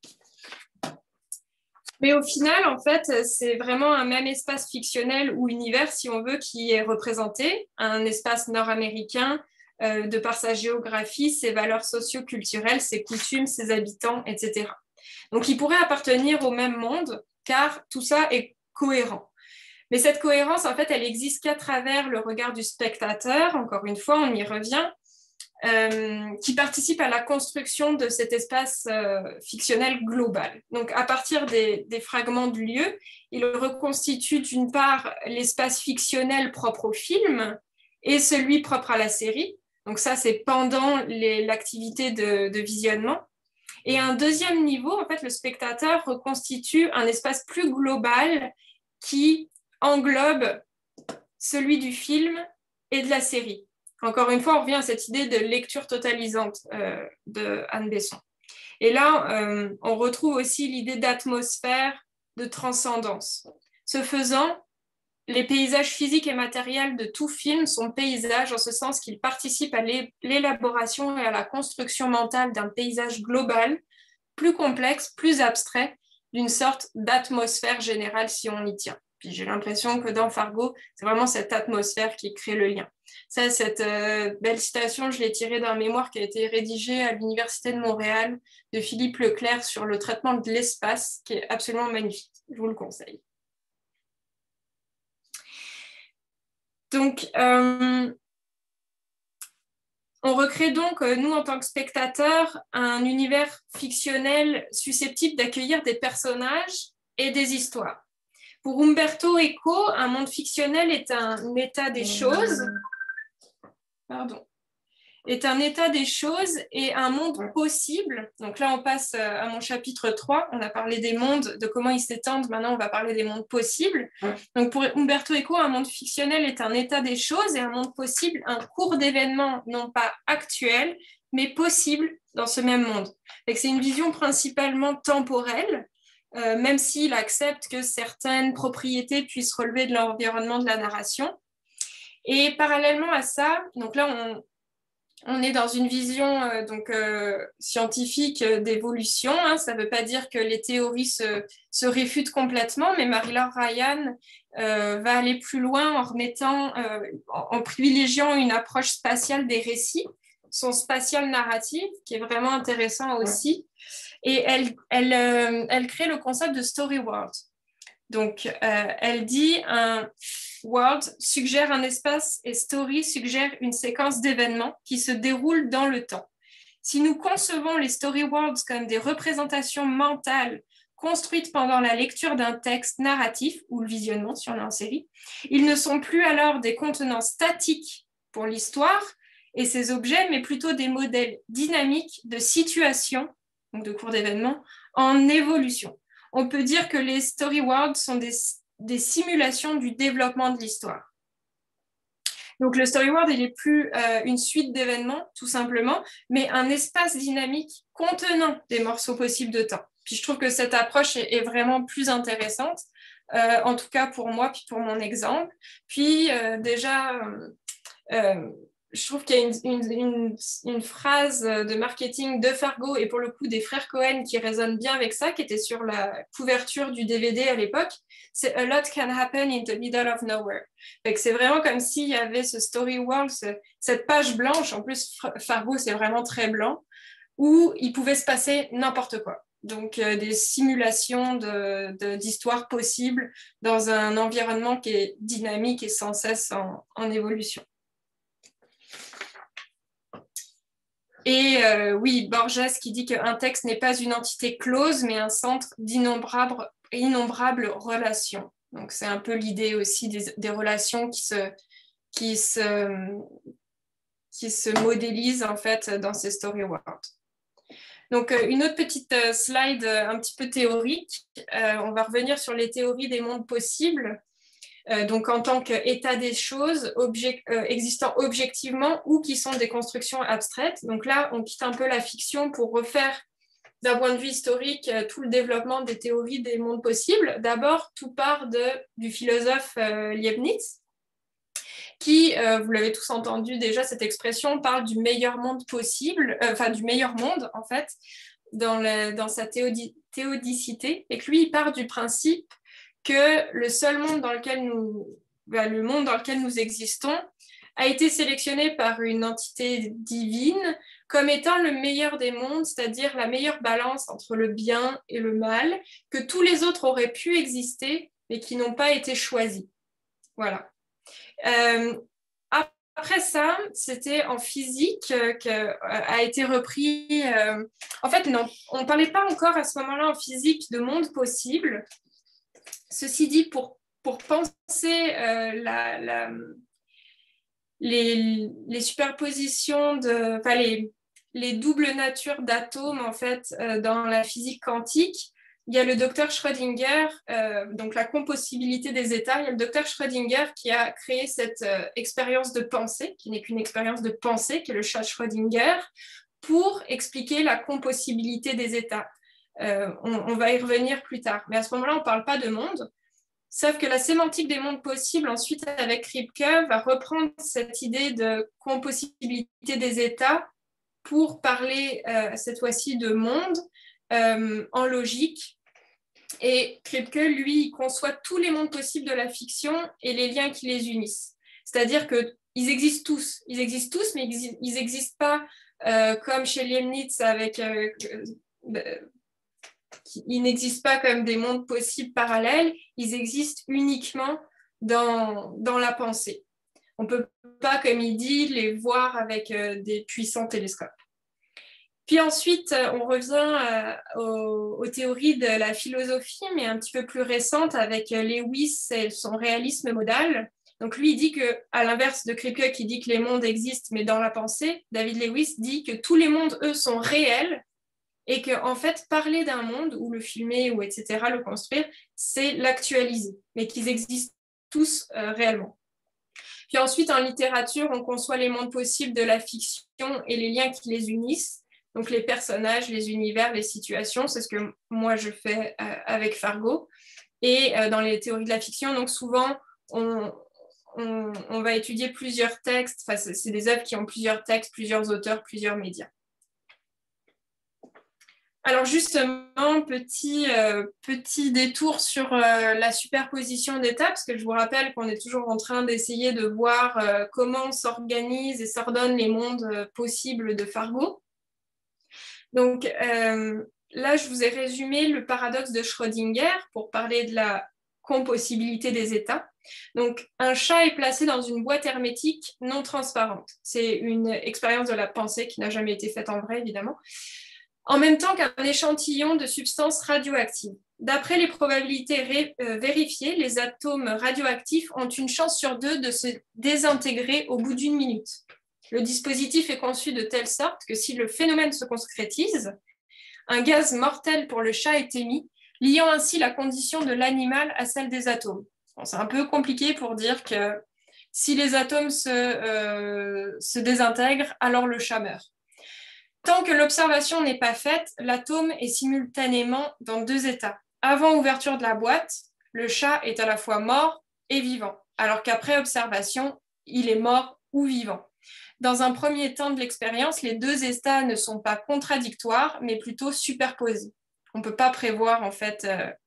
Mais au final, en fait, c'est vraiment un même espace fictionnel ou univers, si on veut, qui est représenté, un espace nord-américain, de par sa géographie, ses valeurs socio-culturelles, ses coutumes, ses habitants, etc. Donc, il pourrait appartenir au même monde, car tout ça est cohérent. Mais cette cohérence, en fait, elle existe qu'à travers le regard du spectateur. Encore une fois, on y revient. qui participe à la construction de cet espace fictionnel global. Donc, à partir des fragments du lieu, il reconstitue d'une part l'espace fictionnel propre au film et celui propre à la série. Donc ça, c'est pendant l'activité de visionnement. Et à un deuxième niveau, en fait, le spectateur reconstitue un espace plus global qui englobe celui du film et de la série. Encore une fois, on revient à cette idée de lecture totalisante de Anne Besson. Et là, on retrouve aussi l'idée d'atmosphère, de transcendance. Ce faisant, les paysages physiques et matériels de tout film sont paysages en ce sens qu'ils participent à l'élaboration et à la construction mentale d'un paysage global, plus complexe, plus abstrait, d'une sorte d'atmosphère générale si on y tient. Puis j'ai l'impression que dans Fargo, c'est vraiment cette atmosphère qui crée le lien. Ça, cette belle citation, je l'ai tirée d'un mémoire qui a été rédigé à l'Université de Montréal de Philippe Leclerc sur le traitement de l'espace, qui est absolument magnifique. Je vous le conseille. Donc, on recrée donc, nous, en tant que spectateurs, un univers fictionnel susceptible d'accueillir des personnages et des histoires. Pour Umberto Eco, un monde fictionnel est un état des choses. Est un état des choses et un monde possible. Donc là, on passe à mon chapitre 3. On a parlé des mondes, de comment ils s'étendent. Maintenant, on va parler des mondes possibles. Donc pour Umberto Eco, un monde fictionnel est un état des choses et un monde possible, un cours d'événements non pas actuels, mais possibles dans ce même monde. C'est une vision principalement temporelle, même s'il accepte que certaines propriétés puissent relever de l'environnement de la narration. Et parallèlement à ça, donc là, on est dans une vision scientifique d'évolution. Hein. Ça ne veut pas dire que les théories se réfutent complètement, mais Marie-Laure Ryan va aller plus loin en privilégiant une approche spatiale des récits, son spatial narratif, qui est vraiment intéressant aussi. Et elle crée le concept de story world. Donc, elle dit un world suggère un espace et story suggère une séquence d'événements qui se déroulent dans le temps. Si nous concevons les story worlds comme des représentations mentales construites pendant la lecture d'un texte narratif ou le visionnement si on est en série, ils ne sont plus alors des contenants statiques pour l'histoire et ses objets, mais plutôt des modèles dynamiques de situations, donc de cours d'événements, en évolution. On peut dire que les story worlds sont des simulations du développement de l'histoire. Donc le story world, il n'est plus une suite d'événements, tout simplement, mais un espace dynamique contenant des morceaux possibles de temps. Puis je trouve que cette approche est vraiment plus intéressante, en tout cas pour moi, puis pour mon exemple. Puis je trouve qu'il y a une phrase de marketing de Fargo et pour le coup des frères Cohen qui résonne bien avec ça, qui était sur la couverture du DVD à l'époque. C'est A lot can happen in the middle of nowhere. C'est vraiment comme s'il y avait ce story world, cette page blanche, en plus Fargo c'est vraiment très blanc, où il pouvait se passer n'importe quoi. Donc des simulations d'histoires possibles dans un environnement qui est dynamique et sans cesse en évolution. Et oui, Borges qui dit qu'un texte n'est pas une entité close, mais un centre d'innombrables relations. Donc c'est un peu l'idée aussi des relations qui se modélisent en fait dans ces story worlds. Donc une autre petite slide un petit peu théorique. On va revenir sur les théories des mondes possibles. Donc en tant qu'état des choses existant objectivement ou qui sont des constructions abstraites. Donc là, on quitte un peu la fiction pour refaire d'un point de vue historique tout le développement des théories des mondes possibles. D'abord, tout part du philosophe Leibniz, qui, vous l'avez tous entendu déjà, cette expression parle du meilleur monde possible, du meilleur monde en fait, dans sa théodicité, et que lui, il part du principe que le seul monde dans lequel le monde dans lequel nous existons a été sélectionné par une entité divine comme étant le meilleur des mondes, c'est-à-dire la meilleure balance entre le bien et le mal, que tous les autres auraient pu exister, mais qui n'ont pas été choisis. Voilà. À après ça, c'était en physique qu'a été repris. En fait, non, on ne parlait pas encore à ce moment-là en physique de monde possible. Ceci dit, pour penser les superpositions les doubles natures d'atomes en fait dans la physique quantique, il y a le docteur Schrödinger, donc la compossibilité des états. Il y a le docteur Schrödinger qui a créé cette expérience de pensée, qui n'est qu'une expérience de pensée, qui est le chat Schrödinger, pour expliquer la compossibilité des états. On va y revenir plus tard. Mais à ce moment-là, on ne parle pas de monde. Sauf que la sémantique des mondes possibles, ensuite, avec Kripke, va reprendre cette idée de compossibilité des états pour parler cette fois-ci de monde en logique. Et Kripke, lui, il conçoit tous les mondes possibles de la fiction et les liens qui les unissent. C'est-à-dire qu'ils existent tous. Ils existent tous, mais ils n'existent pas comme chez Leibniz avec... ils n'existent pas comme des mondes possibles parallèles, ils existent uniquement dans la pensée. On ne peut pas, comme il dit, les voir avec des puissants télescopes. Puis ensuite, on revient aux théories de la philosophie, mais un petit peu plus récentes, avec Lewis et son réalisme modal. Donc lui, il dit qu'à l'inverse de Kripke, qui dit que les mondes existent, mais dans la pensée, David Lewis dit que tous les mondes, eux, sont réels, et qu'en fait, parler d'un monde, ou le filmer, ou etc., le construire, c'est l'actualiser, mais qu'ils existent tous réellement. Puis ensuite, en littérature, on conçoit les mondes possibles de la fiction et les liens qui les unissent, donc les personnages, les univers, les situations, c'est ce que moi je fais avec Fargo. Et dans les théories de la fiction, donc souvent, on va étudier plusieurs textes, enfin, c'est des œuvres qui ont plusieurs textes, plusieurs auteurs, plusieurs médias. Alors justement, petit détour sur la superposition d'états, parce que je vous rappelle qu'on est toujours en train d'essayer de voir comment s'organisent et s'ordonnent les mondes possibles de Fargo. Donc là, je vous ai résumé le paradoxe de Schrödinger pour parler de la compossibilité des états. Donc un chat est placé dans une boîte hermétique non transparente. C'est une expérience de la pensée qui n'a jamais été faite en vrai, évidemment. En même temps qu'un échantillon de substances radioactives. D'après les probabilités vérifiées, les atomes radioactifs ont une chance sur 2 de se désintégrer au bout d'1 minute. Le dispositif est conçu de telle sorte que si le phénomène se concrétise, un gaz mortel pour le chat est émis, liant ainsi la condition de l'animal à celle des atomes. Bon, c'est un peu compliqué pour dire que si les atomes se désintègrent, alors le chat meurt. Tant que l'observation n'est pas faite, l'atome est simultanément dans 2 états. Avant ouverture de la boîte, le chat est à la fois mort et vivant, alors qu'après observation, il est mort ou vivant. Dans un premier temps de l'expérience, les 2 états ne sont pas contradictoires, mais plutôt superposés. On ne peut pas prévoir en fait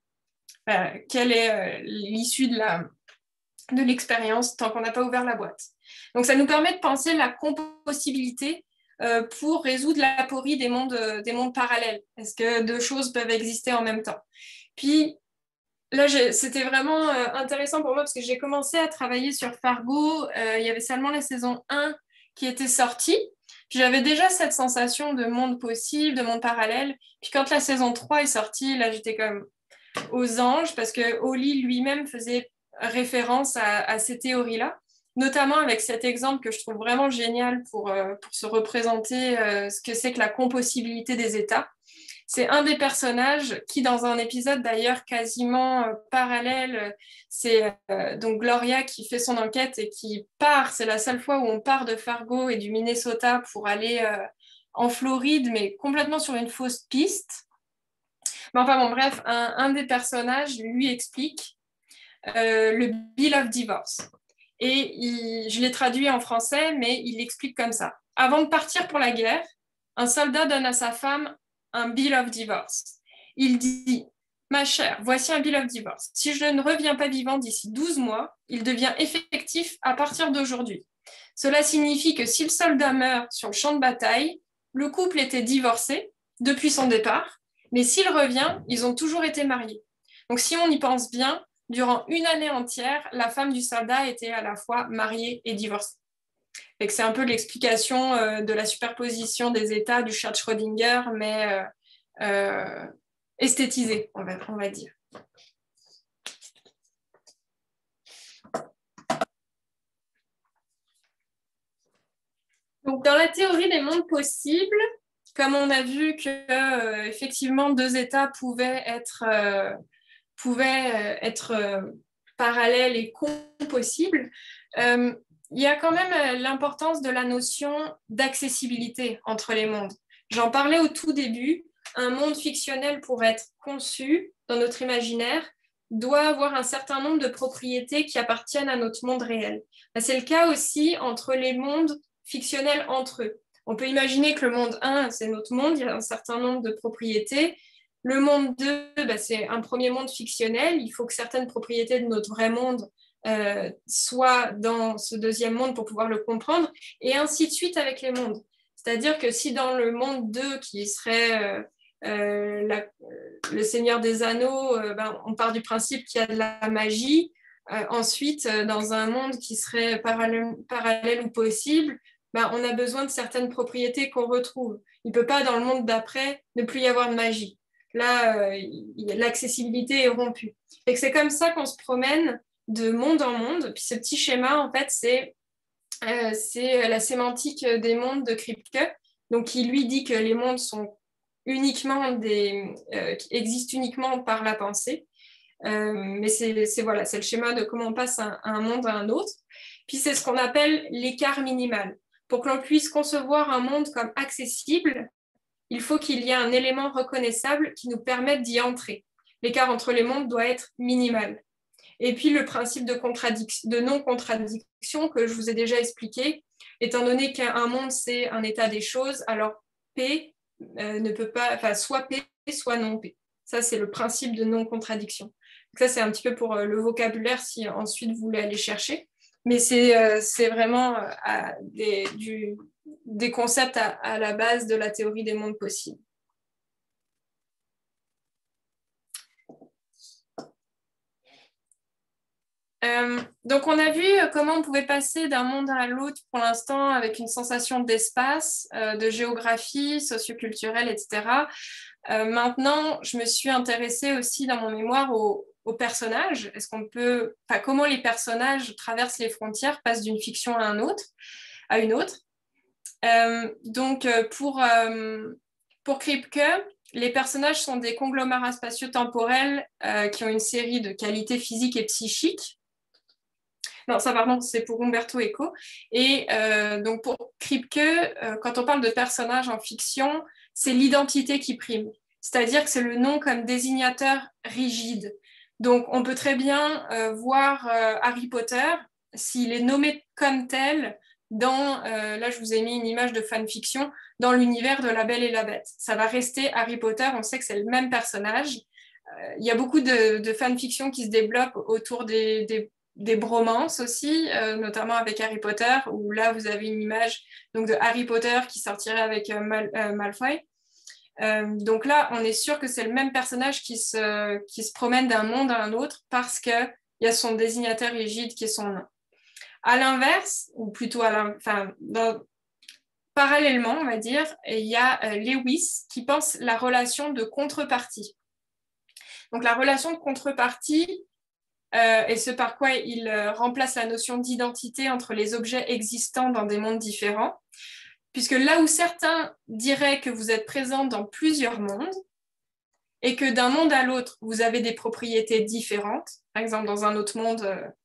quelle est l'issue de l'expérience tant qu'on n'a pas ouvert la boîte. Donc ça nous permet de penser la compossibilité pour résoudre l'aporie des mondes parallèles. Est-ce que 2 choses peuvent exister en même temps? Puis là, c'était vraiment intéressant pour moi parce que j'ai commencé à travailler sur Fargo. Il y avait seulement la saison 1 qui était sortie. J'avais déjà cette sensation de monde possible, de monde parallèle. Puis quand la saison 3 est sortie, là, j'étais comme aux anges parce que Oli lui-même faisait référence à ces théories-là, notamment avec cet exemple que je trouve vraiment génial pour se représenter ce que c'est que la compossibilité des états. C'est un des personnages qui, dans un épisode d'ailleurs quasiment parallèle, c'est donc Gloria qui fait son enquête et qui part, c'est la seule fois où on part de Fargo et du Minnesota pour aller en Floride, mais complètement sur une fausse piste. Mais enfin bon, bref, un des personnages lui explique le Bill of Divorce. Et je l'ai traduit en français, mais il l'explique comme ça. Avant de partir pour la guerre, un soldat donne à sa femme un Bill of Divorce. Il dit « Ma chère, voici un Bill of Divorce. Si je ne reviens pas vivant d'ici 12 mois, il devient effectif à partir d'aujourd'hui. Cela signifie que si le soldat meurt sur le champ de bataille, le couple était divorcé depuis son départ, mais s'il revient, ils ont toujours été mariés. Donc si on y pense bien, durant 1 année entière, la femme du soldat était à la fois mariée et divorcée. Et que c'est un peu l'explication de la superposition des états du chat de Schrödinger, mais esthétisée, on va dire. Donc, dans la théorie des mondes possibles, comme on a vu que effectivement 2 états pouvaient être parallèles et compossibles, il y a quand même l'importance de la notion d'accessibilité entre les mondes. J'en parlais au tout début, un monde fictionnel pour être conçu dans notre imaginaire doit avoir un certain nombre de propriétés qui appartiennent à notre monde réel. C'est le cas aussi entre les mondes fictionnels entre eux. On peut imaginer que le monde 1, c'est notre monde, il y a un certain nombre de propriétés. Le monde 2, c'est un premier monde fictionnel. Il faut que certaines propriétés de notre vrai monde soient dans ce deuxième monde pour pouvoir le comprendre, et ainsi de suite avec les mondes. C'est-à-dire que si dans le monde 2, qui serait le Seigneur des Anneaux, on part du principe qu'il y a de la magie, ensuite, dans un monde qui serait parallèle ou possible, on a besoin de certaines propriétés qu'on retrouve. Il ne peut pas, dans le monde d'après, ne plus y avoir de magie. Là, l'accessibilité est rompue. Et que c'est comme ça qu'on se promène de monde en monde. Puis ce petit schéma, en fait, c'est la sémantique des mondes de Kripke, donc qui lui dit que les mondes sont uniquement existent uniquement par la pensée. Mais c'est le schéma de comment on passe un monde à un autre. Puis c'est ce qu'on appelle l'écart minimal. Pour que l'on puisse concevoir un monde comme accessible, il faut qu'il y ait un élément reconnaissable qui nous permette d'y entrer. L'écart entre les mondes doit être minimal. Et puis le principe de non-contradiction que je vous ai déjà expliqué, étant donné qu'un monde, c'est un état des choses, alors P ne peut pas, soit P, soit non P. Ça, c'est le principe de non-contradiction. Donc ça, c'est un petit peu pour le vocabulaire si ensuite vous voulez aller chercher. Mais c'est vraiment des concepts à la base de la théorie des mondes possibles. Donc, on a vu comment on pouvait passer d'un monde à l'autre pour l'instant avec une sensation d'espace, de géographie, socioculturelle, etc. Maintenant, je me suis intéressée aussi dans mon mémoire aux personnages. Comment les personnages traversent les frontières, passent d'une fiction à une autre. Donc, pour Kripke, les personnages sont des conglomérats spatio-temporels qui ont une série de qualités physiques et psychiques. Non, ça, pardon, c'est pour Umberto Eco. Et donc, pour Kripke, quand on parle de personnages en fiction, c'est l'identité qui prime. C'est-à-dire que c'est le nom comme désignateur rigide. Donc, on peut très bien voir Harry Potter, s'il est nommé comme tel, là, je vous ai mis une image de fanfiction, dans l'univers de La Belle et la Bête. Ça va rester Harry Potter, on sait que c'est le même personnage. Il y a beaucoup de fanfiction qui se développent autour des bromances aussi, notamment avec Harry Potter, où là, vous avez une image donc, de Harry Potter qui sortirait avec Malfoy. Donc là, on est sûr que c'est le même personnage qui se promène d'un monde à un autre parce qu'il y a son désignateur rigide qui est son nom. À l'inverse, ou plutôt parallèlement, on va dire, il y a Lewis qui pense la relation de contrepartie. Donc la relation de contrepartie, et ce par quoi il remplace la notion d'identité entre les objets existants dans des mondes différents, puisque là où certains diraient que vous êtes présent dans plusieurs mondes, et que d'un monde à l'autre, vous avez des propriétés différentes, par exemple dans un autre monde,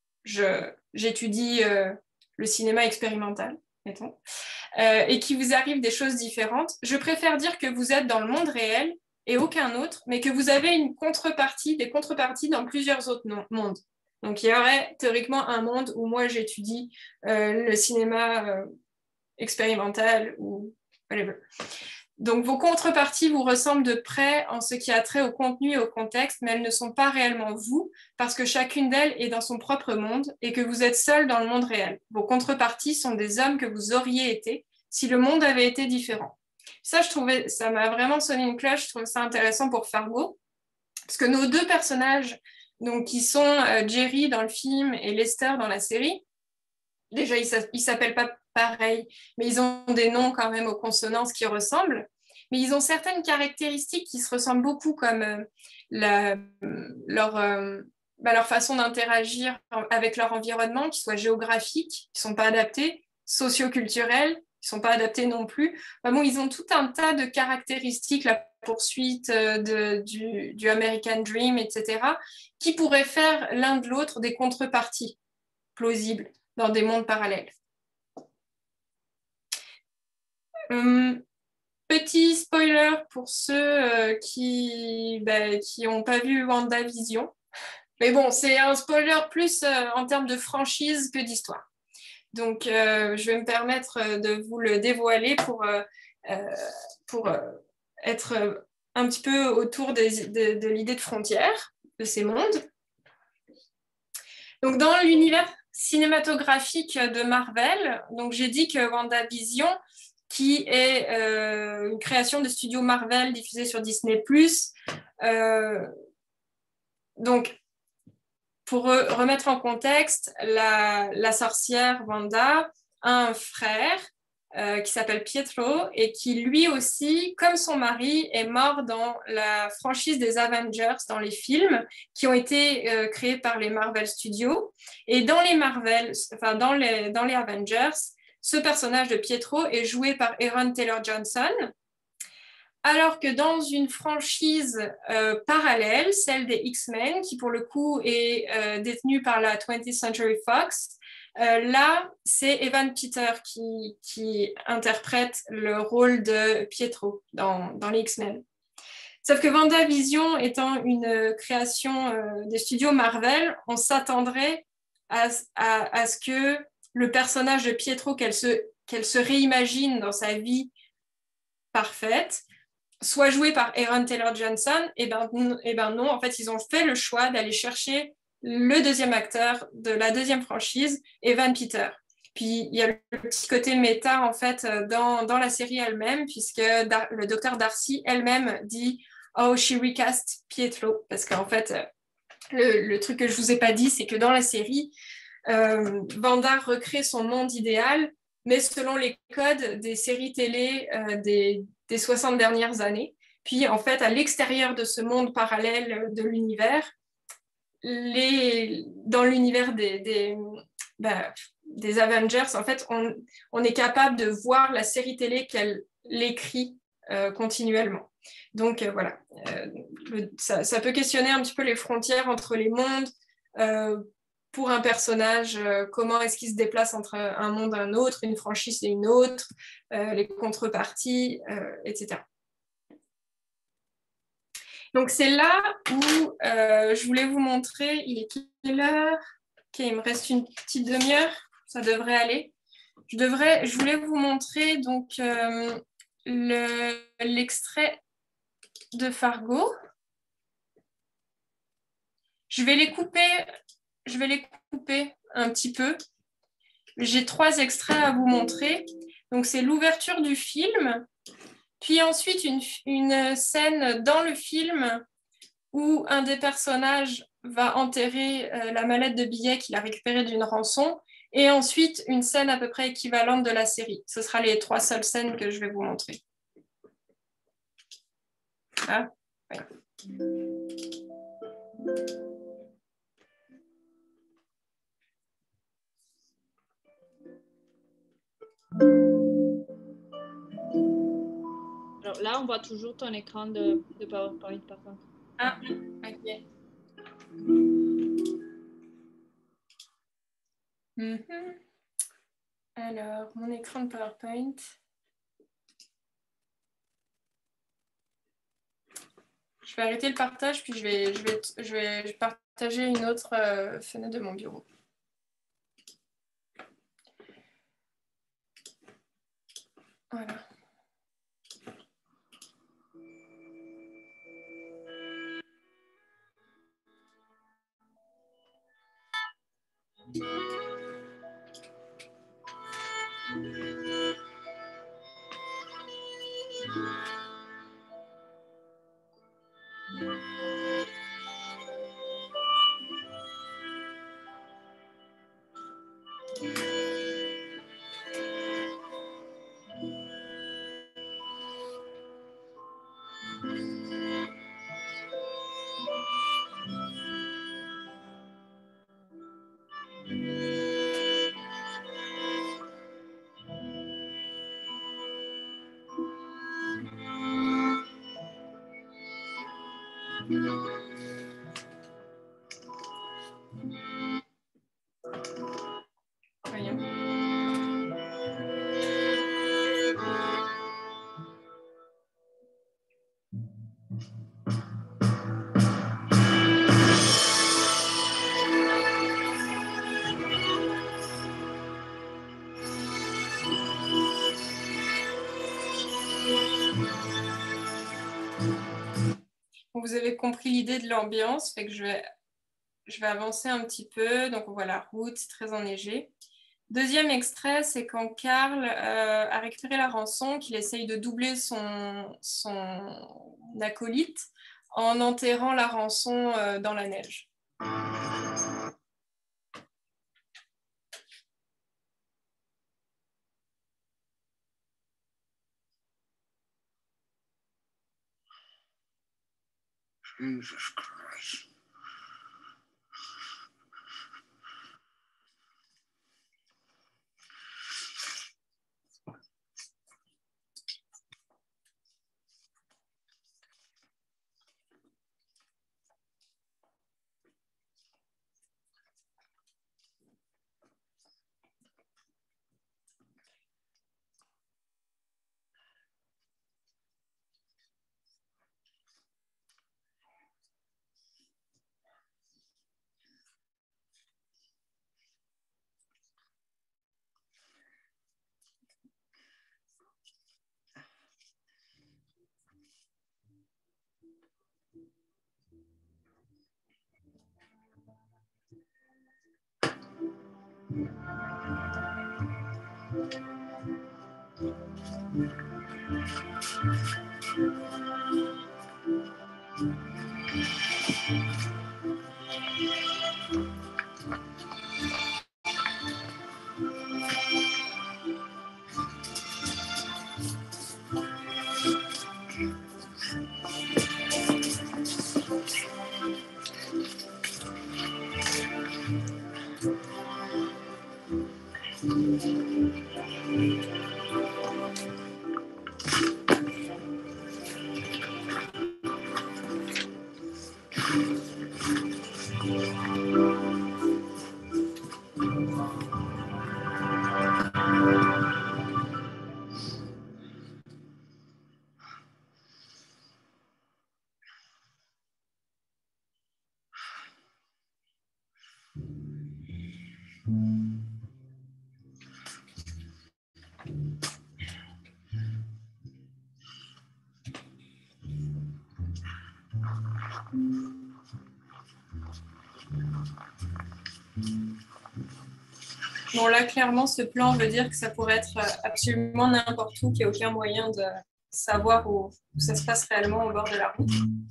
j'étudie le cinéma expérimental, mettons, et qu'il vous arrive des choses différentes, je préfère dire que vous êtes dans le monde réel et aucun autre, mais que vous avez des contreparties dans plusieurs autres mondes. Donc, il y aurait théoriquement un monde où moi, j'étudie le cinéma expérimental ou whatever. Donc, vos contreparties vous ressemblent de près en ce qui a trait au contenu et au contexte, mais elles ne sont pas réellement vous, parce que chacune d'elles est dans son propre monde et que vous êtes seul dans le monde réel. Vos contreparties sont des hommes que vous auriez été si le monde avait été différent. Ça m'a vraiment sonné une cloche, je trouve ça intéressant pour Fargo, parce que nos deux personnages, donc, qui sont Jerry dans le film et Lester dans la série, déjà, ils ne s'appellent pas pareils, mais ils ont des noms quand même aux consonances qui ressemblent. Mais ils ont certaines caractéristiques qui se ressemblent beaucoup, comme leur façon d'interagir avec leur environnement, qui soit géographique, qui ne sont pas adaptés, socioculturels, qui ne sont pas adaptés non plus. Bon, ils ont tout un tas de caractéristiques, la poursuite du American Dream, etc., qui pourraient faire l'un de l'autre des contreparties plausibles dans des mondes parallèles. Petit spoiler pour ceux qui n'ont pas vu WandaVision. Mais bon, c'est un spoiler plus en termes de franchise que d'histoire. Donc, je vais me permettre de vous le dévoiler pour être un petit peu autour de l'idée de frontières de ces mondes. Donc, dans l'univers cinématographique de Marvel, donc j'ai dit que WandaVision, qui est une création de studio Marvel diffusée sur Disney+. Donc, pour remettre en contexte, la sorcière Wanda a un frère qui s'appelle Pietro et qui lui aussi, comme son mari, est mort dans la franchise des Avengers, dans les films qui ont été créés par les Marvel Studios. Et dans les Avengers, ce personnage de Pietro est joué par Aaron Taylor-Johnson, alors que dans une franchise parallèle, celle des X-Men, qui pour le coup est détenue par la 20th Century Fox, là, c'est Evan Peters qui interprète le rôle de Pietro dans les X-Men. Sauf que WandaVision étant une création des studios Marvel, on s'attendrait à ce que le personnage de Pietro qu'elle se réimagine dans sa vie parfaite soit joué par Aaron Taylor-Johnson. Et ben non, en fait, ils ont fait le choix d'aller chercher le deuxième acteur de la deuxième franchise, Evan Peters. Puis il y a le petit côté méta en fait dans la série elle-même, puisque le docteur Darcy elle-même dit « Oh, she recast Pietro », parce qu'en fait, le truc que je vous ai pas dit, c'est que dans la série, Wanda recrée son monde idéal, mais selon les codes des séries télé des 60 dernières années. Puis, en fait, à l'extérieur de ce monde parallèle de l'univers, dans l'univers des Avengers, en fait, on est capable de voir la série télé qu'elle écrit continuellement. Donc, voilà. Ça peut questionner un petit peu les frontières entre les mondes. Pour un personnage, comment est-ce qu'il se déplace entre un monde et un autre, une franchise et une autre, les contreparties, etc. Donc, c'est là où je voulais vous montrer, il est quelle heure? Ok, il me reste une petite demi-heure, ça devrait aller. Je voulais vous montrer donc l'extrait de Fargo. Je vais les couper un petit peu. J'ai 3 extraits à vous montrer. Donc, c'est l'ouverture du film, puis ensuite une scène dans le film où un des personnages va enterrer la mallette de billets qu'il a récupérée d'une rançon, et ensuite une scène à peu près équivalente de la série. Ce sera les 3 seules scènes que je vais vous montrer. Ah, ouais. Alors là, on voit toujours ton écran de PowerPoint, par contre. Ah, ok. Alors, mon écran de PowerPoint. Je vais arrêter le partage, puis je vais partager une autre fenêtre de mon bureau. Voilà. Voyons. Vous avez compris l'idée de l'ambiance, fait que je vais avancer un petit peu. Donc on voit la route, c'est très enneigé. Deuxième extrait, c'est quand Karl a récupéré la rançon, qu'il essaye de doubler son acolyte en enterrant la rançon dans la neige. Jesus Christ. Bon, là, clairement, ce plan veut dire que ça pourrait être absolument n'importe où, qu'il n'y a aucun moyen de savoir où ça se passe réellement au bord de la route,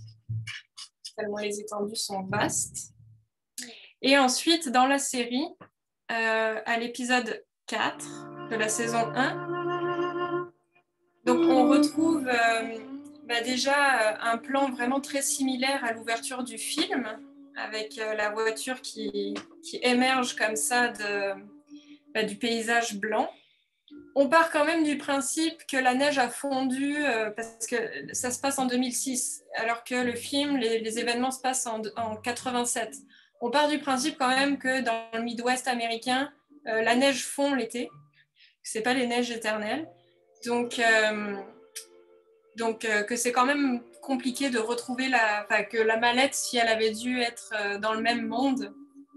tellement les étendues sont vastes. Et ensuite, dans la série, à l'épisode 4 de la saison 1, donc on retrouve déjà un plan vraiment très similaire à l'ouverture du film, avec la voiture qui émerge comme ça du paysage blanc. On part quand même du principe que la neige a fondu parce que ça se passe en 2006, alors que le film, les événements se passent en 87. On part du principe quand même que dans le Midwest américain, la neige fond l'été, c'est pas les neiges éternelles. Donc que c'est quand même compliqué de retrouver que la mallette, si elle avait dû être dans le même monde,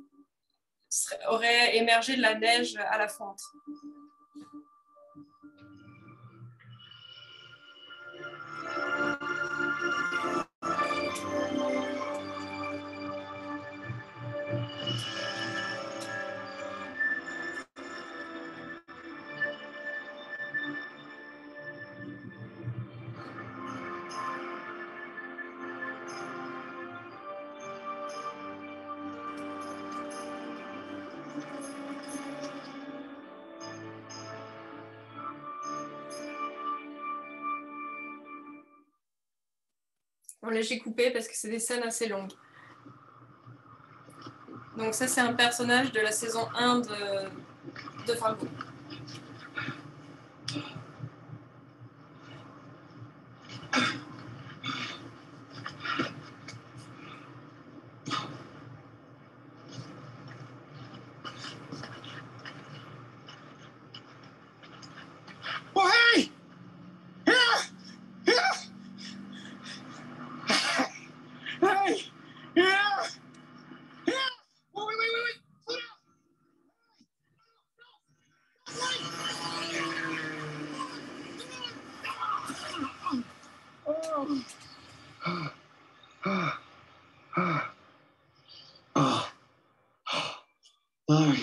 aurait émergé de la neige à la fonte. Bon, là, j'ai coupé parce que c'est des scènes assez longues. Donc ça, c'est un personnage de la saison 1 de, Fargo. Lord,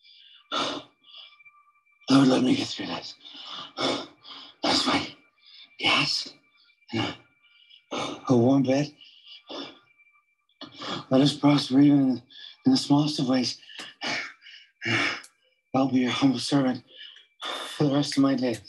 Lord, let me get through this. That's right. Yes. And a warm bed. Let us prosper even in the smallest of ways. I'll be your humble servant for the rest of my days.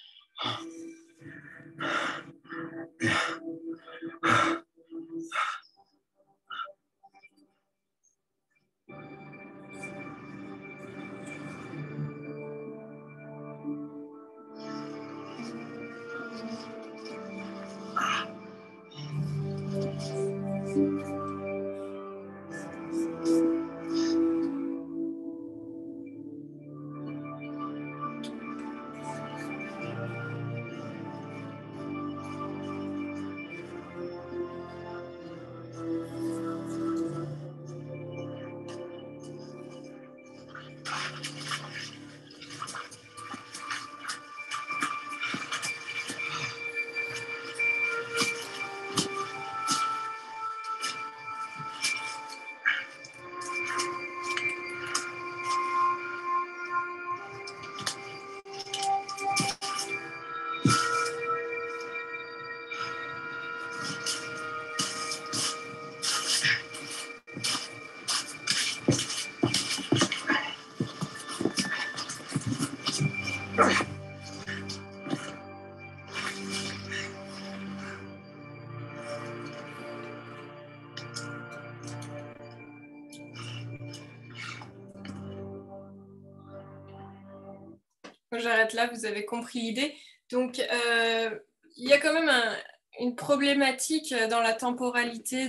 J'arrête là, vous avez compris l'idée. Donc, il y a quand même une problématique dans la temporalité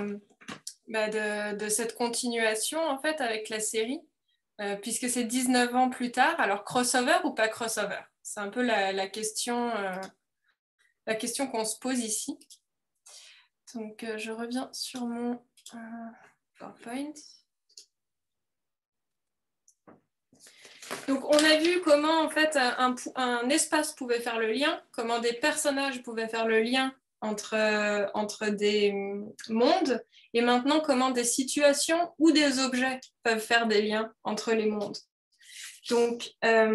de cette continuation, en fait, avec la série, puisque c'est 19 ans plus tard. Alors, crossover ou pas crossover? C'est un peu la question qu'on se pose ici. Donc, je reviens sur mon PowerPoint. Donc, on a vu comment en fait un espace pouvait faire le lien, comment des personnages pouvaient faire le lien entre des mondes, et maintenant comment des situations ou des objets peuvent faire des liens entre les mondes. Donc,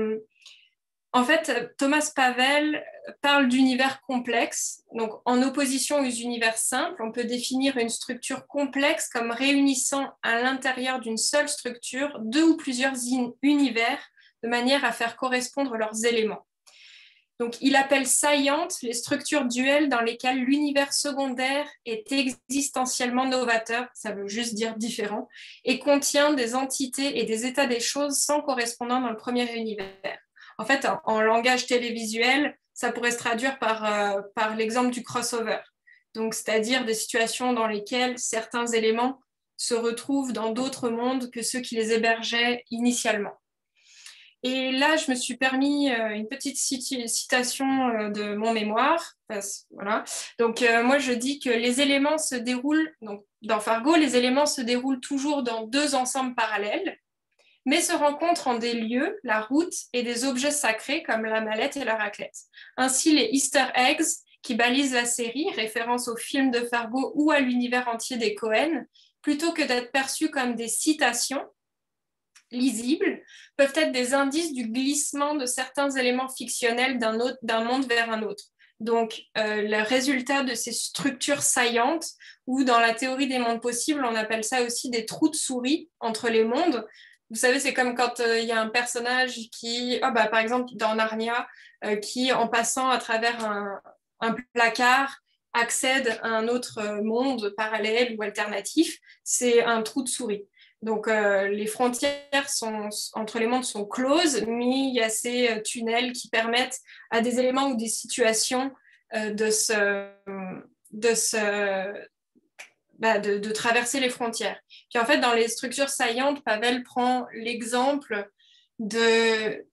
en fait, Thomas Pavel parle d'univers complexes. Donc, en opposition aux univers simples, on peut définir une structure complexe comme réunissant à l'intérieur d'une seule structure deux ou plusieurs univers de manière à faire correspondre leurs éléments. Donc, il appelle saillantes les structures duelles dans lesquelles l'univers secondaire est existentiellement novateur, ça veut juste dire différent, et contient des entités et des états des choses sans correspondant dans le premier univers. En fait, en langage télévisuel, ça pourrait se traduire par l'exemple du crossover. Donc, c'est-à-dire des situations dans lesquelles certains éléments se retrouvent dans d'autres mondes que ceux qui les hébergeaient initialement. Et là, je me suis permis une petite citation de mon mémoire. Voilà. Donc, moi, je dis que les éléments se déroulent, donc, dans Fargo, les éléments se déroulent toujours dans deux ensembles parallèles, mais se rencontrent en des lieux, la route et des objets sacrés comme la mallette et la raclette. Ainsi, les Easter eggs qui balisent la série, référence au film de Fargo ou à l'univers entier des Coen, plutôt que d'être perçus comme des citations lisibles, peuvent être des indices du glissement de certains éléments fictionnels d'un monde vers un autre. Donc, le résultat de ces structures saillantes, ou dans la théorie des mondes possibles, on appelle ça aussi des trous de souris entre les mondes. Vous savez, c'est comme quand il y a un personnage qui, par exemple dans Narnia, qui en passant à travers un placard accède à un autre monde parallèle ou alternatif, c'est un trou de souris. Donc, les frontières entre les mondes sont closes, mais il y a ces tunnels qui permettent à des éléments ou des situations de traverser les frontières. Puis en fait, dans les structures saillantes, Pavel prend l'exemple du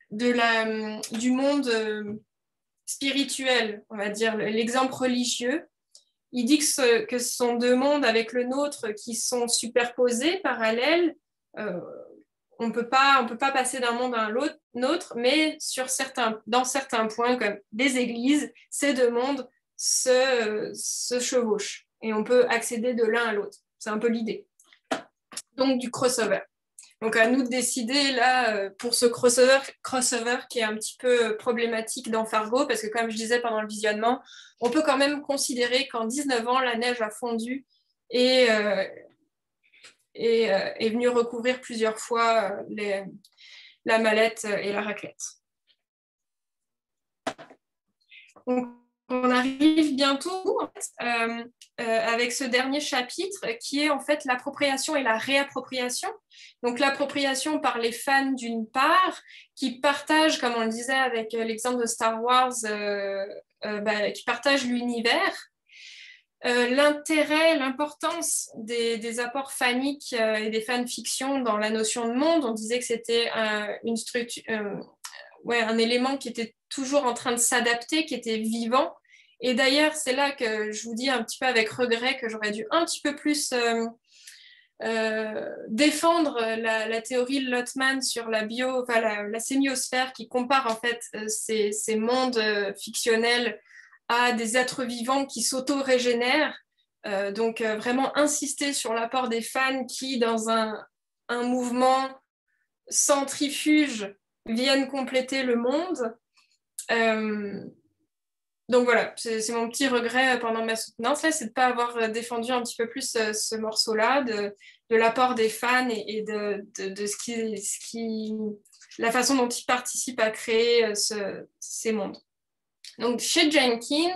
monde spirituel, on va dire, l'exemple religieux. Il dit que ce sont deux mondes avec le nôtre qui sont superposés, parallèles, on peut pas passer d'un monde à un autre, mais dans certains points, comme des églises, ces deux mondes se chevauchent et on peut accéder de l'un à l'autre. C'est un peu l'idée. Donc, du crossover. Donc, à nous de décider, là, pour ce crossover qui est un petit peu problématique dans Fargo, parce que, comme je disais pendant le visionnement, on peut quand même considérer qu'en 19 ans, la neige a fondu et est venue recouvrir plusieurs fois la mallette et la raclette. Donc, on arrive bientôt en fait, avec ce dernier chapitre qui est en fait l'appropriation et la réappropriation. Donc l'appropriation par les fans d'une part, qui partagent, comme on le disait avec l'exemple de Star Wars, qui partagent l'univers. L'intérêt, l'importance des apports faniques et des fanfictions dans la notion de monde. On disait que c'était un élément qui était toujours en train de s'adapter, qui était vivant. Et d'ailleurs, c'est là que je vous dis un petit peu avec regret que j'aurais dû un petit peu plus défendre la théorie de Lotman sur la sémiosphère qui compare en fait ces mondes fictionnels à des êtres vivants qui s'auto-régénèrent. Donc vraiment insister sur l'apport des fans qui, dans un mouvement centrifuge, viennent compléter le monde. Donc voilà, c'est mon petit regret pendant ma soutenance, là, c'est de ne pas avoir défendu un petit peu plus ce morceau-là, de l'apport des fans et de la façon dont ils participent à créer ces mondes. Donc chez Jenkins,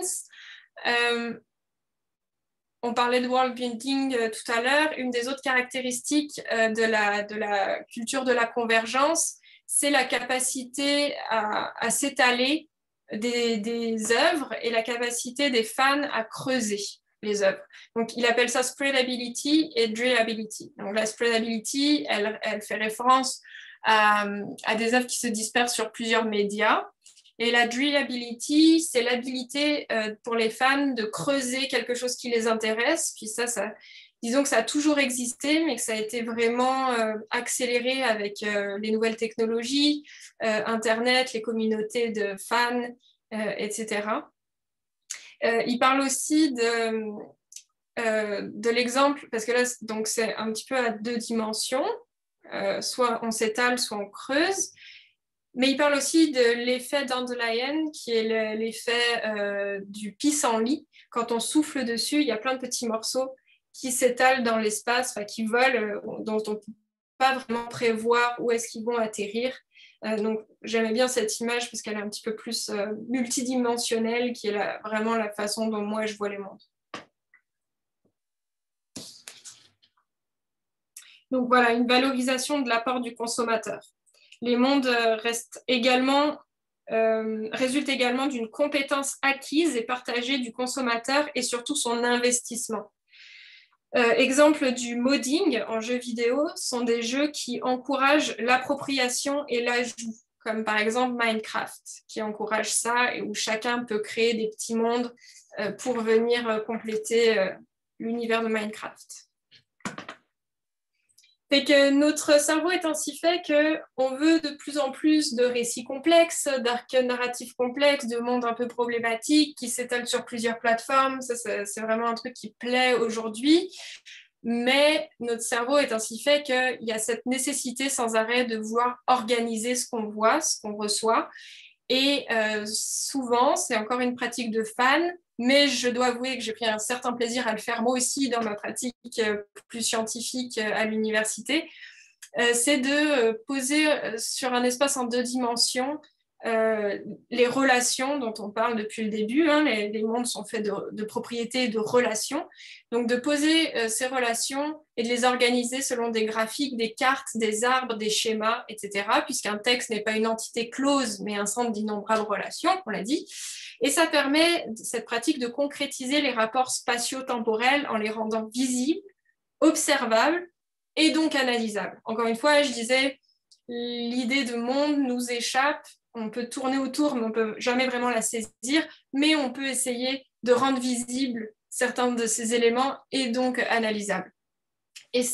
on parlait de world building tout à l'heure. Une des autres caractéristiques de la culture de la convergence, c'est la capacité à s'étaler des œuvres et la capacité des fans à creuser les œuvres. Donc, il appelle ça spreadability et drillability. Donc, la spreadability, elle fait référence à des œuvres qui se dispersent sur plusieurs médias. Et la drillability, c'est l'habilité pour les fans de creuser quelque chose qui les intéresse. Puis disons que ça a toujours existé, mais que ça a été vraiment accéléré avec les nouvelles technologies, Internet, les communautés de fans, etc. Il parle aussi de l'exemple, parce que là, donc c'est un petit peu à deux dimensions, soit on s'étale, soit on creuse. Mais il parle aussi de l'effet Dandelion, qui est l'effet du pissenlit. Quand on souffle dessus, il y a plein de petits morceaux qui s'étalent dans l'espace, qui volent, dont on ne peut pas vraiment prévoir où est-ce qu'ils vont atterrir. Donc j'aimais bien cette image parce qu'elle est un petit peu plus multidimensionnelle, qui est vraiment la façon dont moi je vois les mondes. Donc voilà, une valorisation de l'apport du consommateur. Les mondes résultent également d'une compétence acquise et partagée du consommateur et surtout son investissement. Exemple du modding en jeu vidéo sont des jeux qui encouragent l'appropriation et l'ajout, comme par exemple Minecraft, qui encourage ça et où chacun peut créer des petits mondes pour venir compléter l'univers de Minecraft. C'est que notre cerveau est ainsi fait qu'on veut de plus en plus de récits complexes, d'arcs narratifs complexes, de mondes un peu problématiques qui s'étalent sur plusieurs plateformes. Ça, c'est vraiment un truc qui plaît aujourd'hui. Mais notre cerveau est ainsi fait qu'il y a cette nécessité sans arrêt de vouloir organiser ce qu'on voit, ce qu'on reçoit. Et souvent, c'est encore une pratique de fan, mais je dois avouer que j'ai pris un certain plaisir à le faire moi aussi dans ma pratique plus scientifique à l'université, c'est de poser sur un espace en deux dimensions les relations dont on parle depuis le début. Les mondes sont faits de propriétés et de relations. Donc de poser ces relations et de les organiser selon des graphiques, des cartes, des arbres, des schémas, etc. Puisqu'un texte n'est pas une entité close, mais un centre d'innombrables relations, on l'a dit. Et ça permet, cette pratique, de concrétiser les rapports spatio-temporels en les rendant visibles, observables et donc analysables. Encore une fois, je disais, l'idée de monde nous échappe. On peut tourner autour, mais on ne peut jamais vraiment la saisir, mais on peut essayer de rendre visibles certains de ces éléments et donc analysables. Et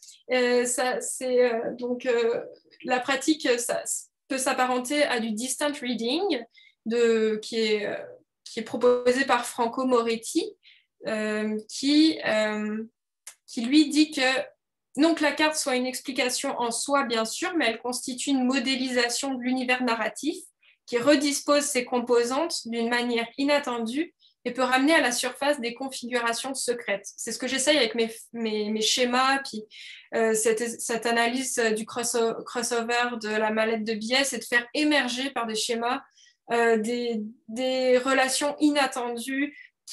donc la pratique, ça peut s'apparenter à du distant reading qui est proposé par Franco Moretti, qui lui dit que non que la carte soit une explication en soi, bien sûr, mais elle constitue une modélisation de l'univers narratif qui redispose ses composantes d'une manière inattendue et peut ramener à la surface des configurations secrètes. C'est ce que j'essaye avec mes schémas, puis cette analyse du crossover de la mallette de billets, c'est de faire émerger par des schémas des relations inattendues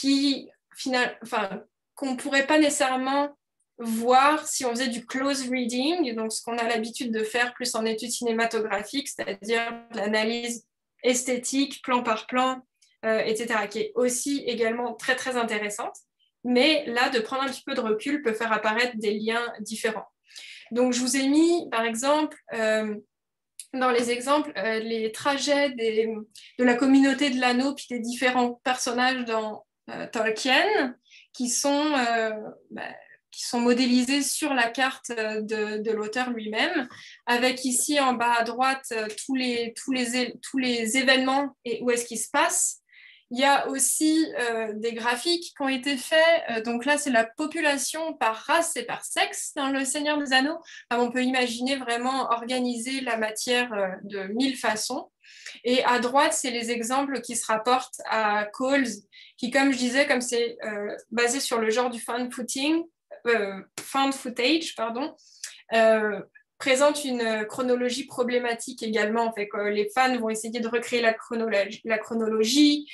qu'on ne pourrait pas nécessairement voir si on faisait du close reading, donc ce qu'on a l'habitude de faire plus en études cinématographiques, c'est-à-dire l'analyse esthétique, plan par plan, etc., qui est aussi également très, très intéressante. Mais là, de prendre un petit peu de recul peut faire apparaître des liens différents. Donc, je vous ai mis, par exemple, dans les exemples, les trajets de la communauté de l'anneau, puis des différents personnages dans Tolkien, qui sont modélisés sur la carte de l'auteur lui-même, avec ici en bas à droite tous les événements et où est-ce qu'ils se passent. Il y a aussi des graphiques qui ont été faits. Donc là, c'est la population par race et par sexe dans Le Seigneur des Anneaux. On peut imaginer vraiment organiser la matière de 1000 façons. Et à droite, c'est les exemples qui se rapportent à Coles, qui, comme je disais, comme c'est basé sur le genre du found footage, présente une chronologie problématique également. En fait, les fans vont essayer de recréer la chronologie.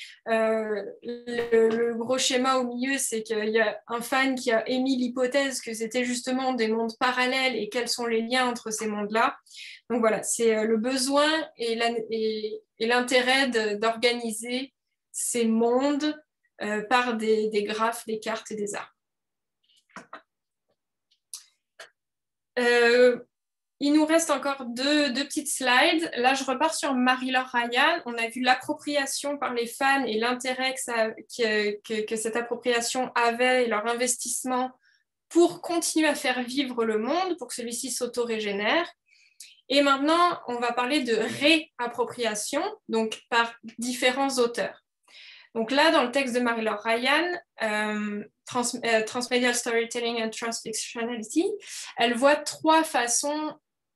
Le gros schéma au milieu, c'est qu'il y a un fan qui a émis l'hypothèse que c'était justement des mondes parallèles et quels sont les liens entre ces mondes-là. Donc voilà, c'est le besoin et l'intérêt d'organiser ces mondes par des graphes, des cartes et des arts. Il nous reste encore deux petites slides. Là, je repars sur Marie-Laure Ryan. On a vu l'appropriation par les fans et l'intérêt que cette appropriation avait et leur investissement pour continuer à faire vivre le monde, pour que celui-ci s'auto-régénère. Et maintenant, on va parler de réappropriation, donc par différents auteurs. Donc là, dans le texte de Marie-Laure Ryan, Transmedial Storytelling and Transfictionality, elle voit trois façons.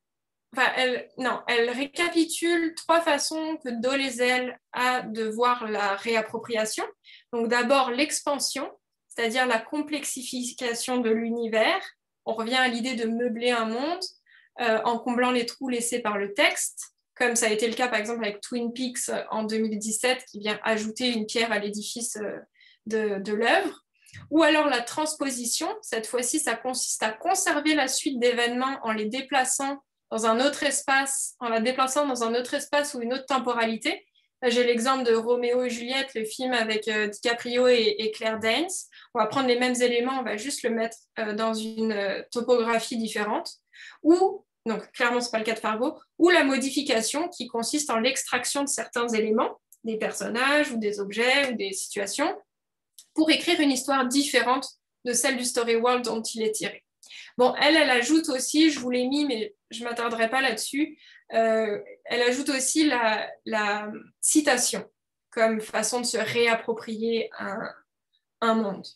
Elle récapitule trois façons que Dolezal a de voir la réappropriation. Donc d'abord l'expansion, c'est-à-dire la complexification de l'univers. On revient à l'idée de meubler un monde en comblant les trous laissés par le texte, comme ça a été le cas par exemple avec Twin Peaks en 2017, qui vient ajouter une pierre à l'édifice de l'œuvre. Ou alors la transposition, cette fois-ci, ça consiste à conserver la suite d'événements en les déplaçant dans un autre espace, en la déplaçant dans un autre espace ou une autre temporalité. Là, j'ai l'exemple de Roméo et Juliette, le film avec DiCaprio et Claire Danes. On va prendre les mêmes éléments, on va juste le mettre dans une topographie différente. Ou, donc clairement, ce n'est pas le cas de Fargo, ou la modification qui consiste en l'extraction de certains éléments, des personnages ou des objets ou des situations, pour écrire une histoire différente de celle du story world dont il est tiré. Bon, elle ajoute aussi, je vous l'ai mis, mais je ne m'attarderai pas là-dessus, elle ajoute aussi la citation comme façon de se réapproprier un monde.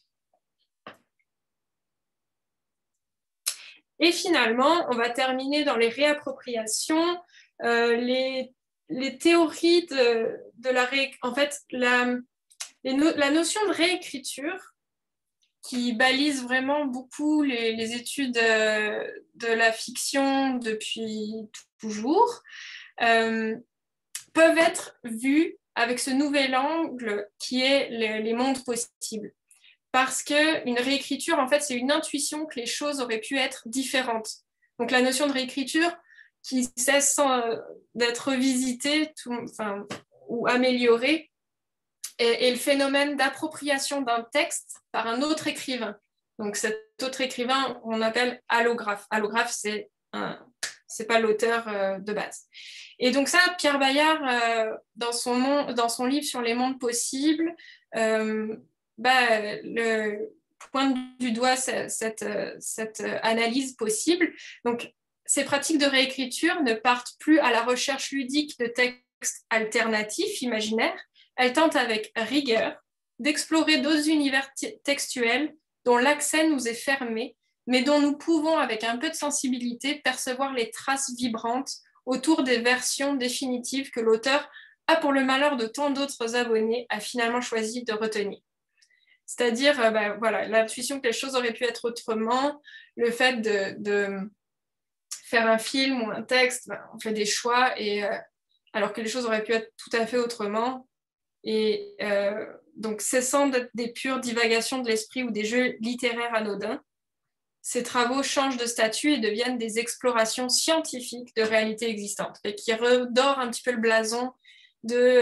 Et finalement, on va terminer dans les réappropriations, les théories de la en fait, la notion de réécriture qui balise vraiment beaucoup les études de la fiction depuis toujours, peuvent être vues avec ce nouvel angle qui est les mondes possibles. Parce qu'une réécriture, en fait, c'est une intuition que les choses auraient pu être différentes. Donc la notion de réécriture qui cesse d'être revisitée ou améliorée, et le phénomène d'appropriation d'un texte par un autre écrivain. Donc cet autre écrivain, on appelle allographe. Allographe, c'est pas l'auteur de base. Et donc ça, Pierre Bayard, dans son livre sur les mondes possibles, pointe du doigt cette analyse possible. Donc, ces pratiques de réécriture ne partent plus à la recherche ludique de textes alternatifs, imaginaires. Elles tentent avec rigueur d'explorer d'autres univers textuels dont l'accès nous est fermé, mais dont nous pouvons, avec un peu de sensibilité, percevoir les traces vibrantes autour des versions définitives que l'auteur a, pour le malheur de tant d'autres abonnés, a finalement choisi de retenir. C'est-à-dire, voilà, l'intuition que les choses auraient pu être autrement, le fait de faire un film ou un texte, on fait des choix, alors que les choses auraient pu être tout à fait autrement. Et donc, cessant d'être des pures divagations de l'esprit ou des jeux littéraires anodins, ces travaux changent de statut et deviennent des explorations scientifiques de réalité existante, et qui redorent un petit peu le blason de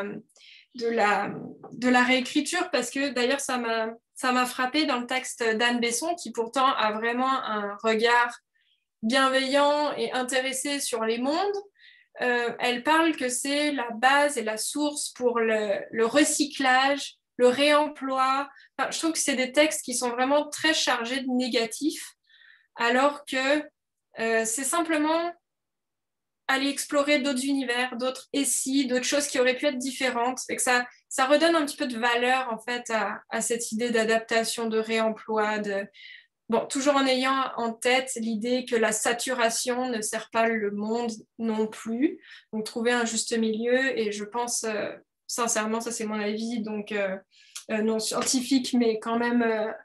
la réécriture, parce que d'ailleurs, ça m'a frappé dans le texte d'Anne Besson, qui pourtant a vraiment un regard bienveillant et intéressé sur les mondes. Elle parle que c'est la base et la source pour le recyclage, le réemploi. Enfin, je trouve que c'est des textes qui sont vraiment très chargés de négatifs, alors que c'est simplement aller explorer d'autres univers, d'autres essais, d'autres choses qui auraient pu être différentes. Et que ça redonne un petit peu de valeur en fait à cette idée d'adaptation, de réemploi, bon, toujours en ayant en tête l'idée que la saturation ne sert pas le monde non plus. Donc, trouver un juste milieu. Et je pense, sincèrement, ça c'est mon avis, donc non scientifique, mais quand même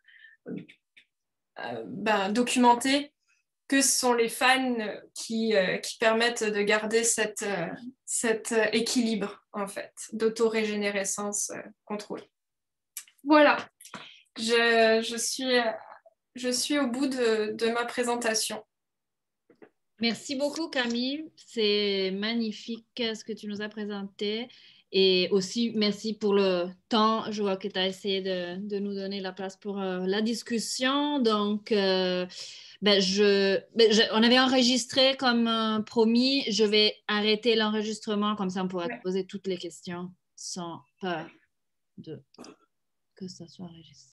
documenté, que ce sont les fans qui permettent de garder cet équilibre, en fait, d'autorégénérescence contrôlée. Voilà, je suis au bout de ma présentation. Merci beaucoup, Camille. C'est magnifique ce que tu nous as présenté. Et aussi, merci pour le temps. Je vois que tu as essayé de nous donner la place pour la discussion. Donc, on avait enregistré comme promis. Je vais arrêter l'enregistrement. Comme ça, on pourra te poser toutes les questions sans peur que ça soit enregistré.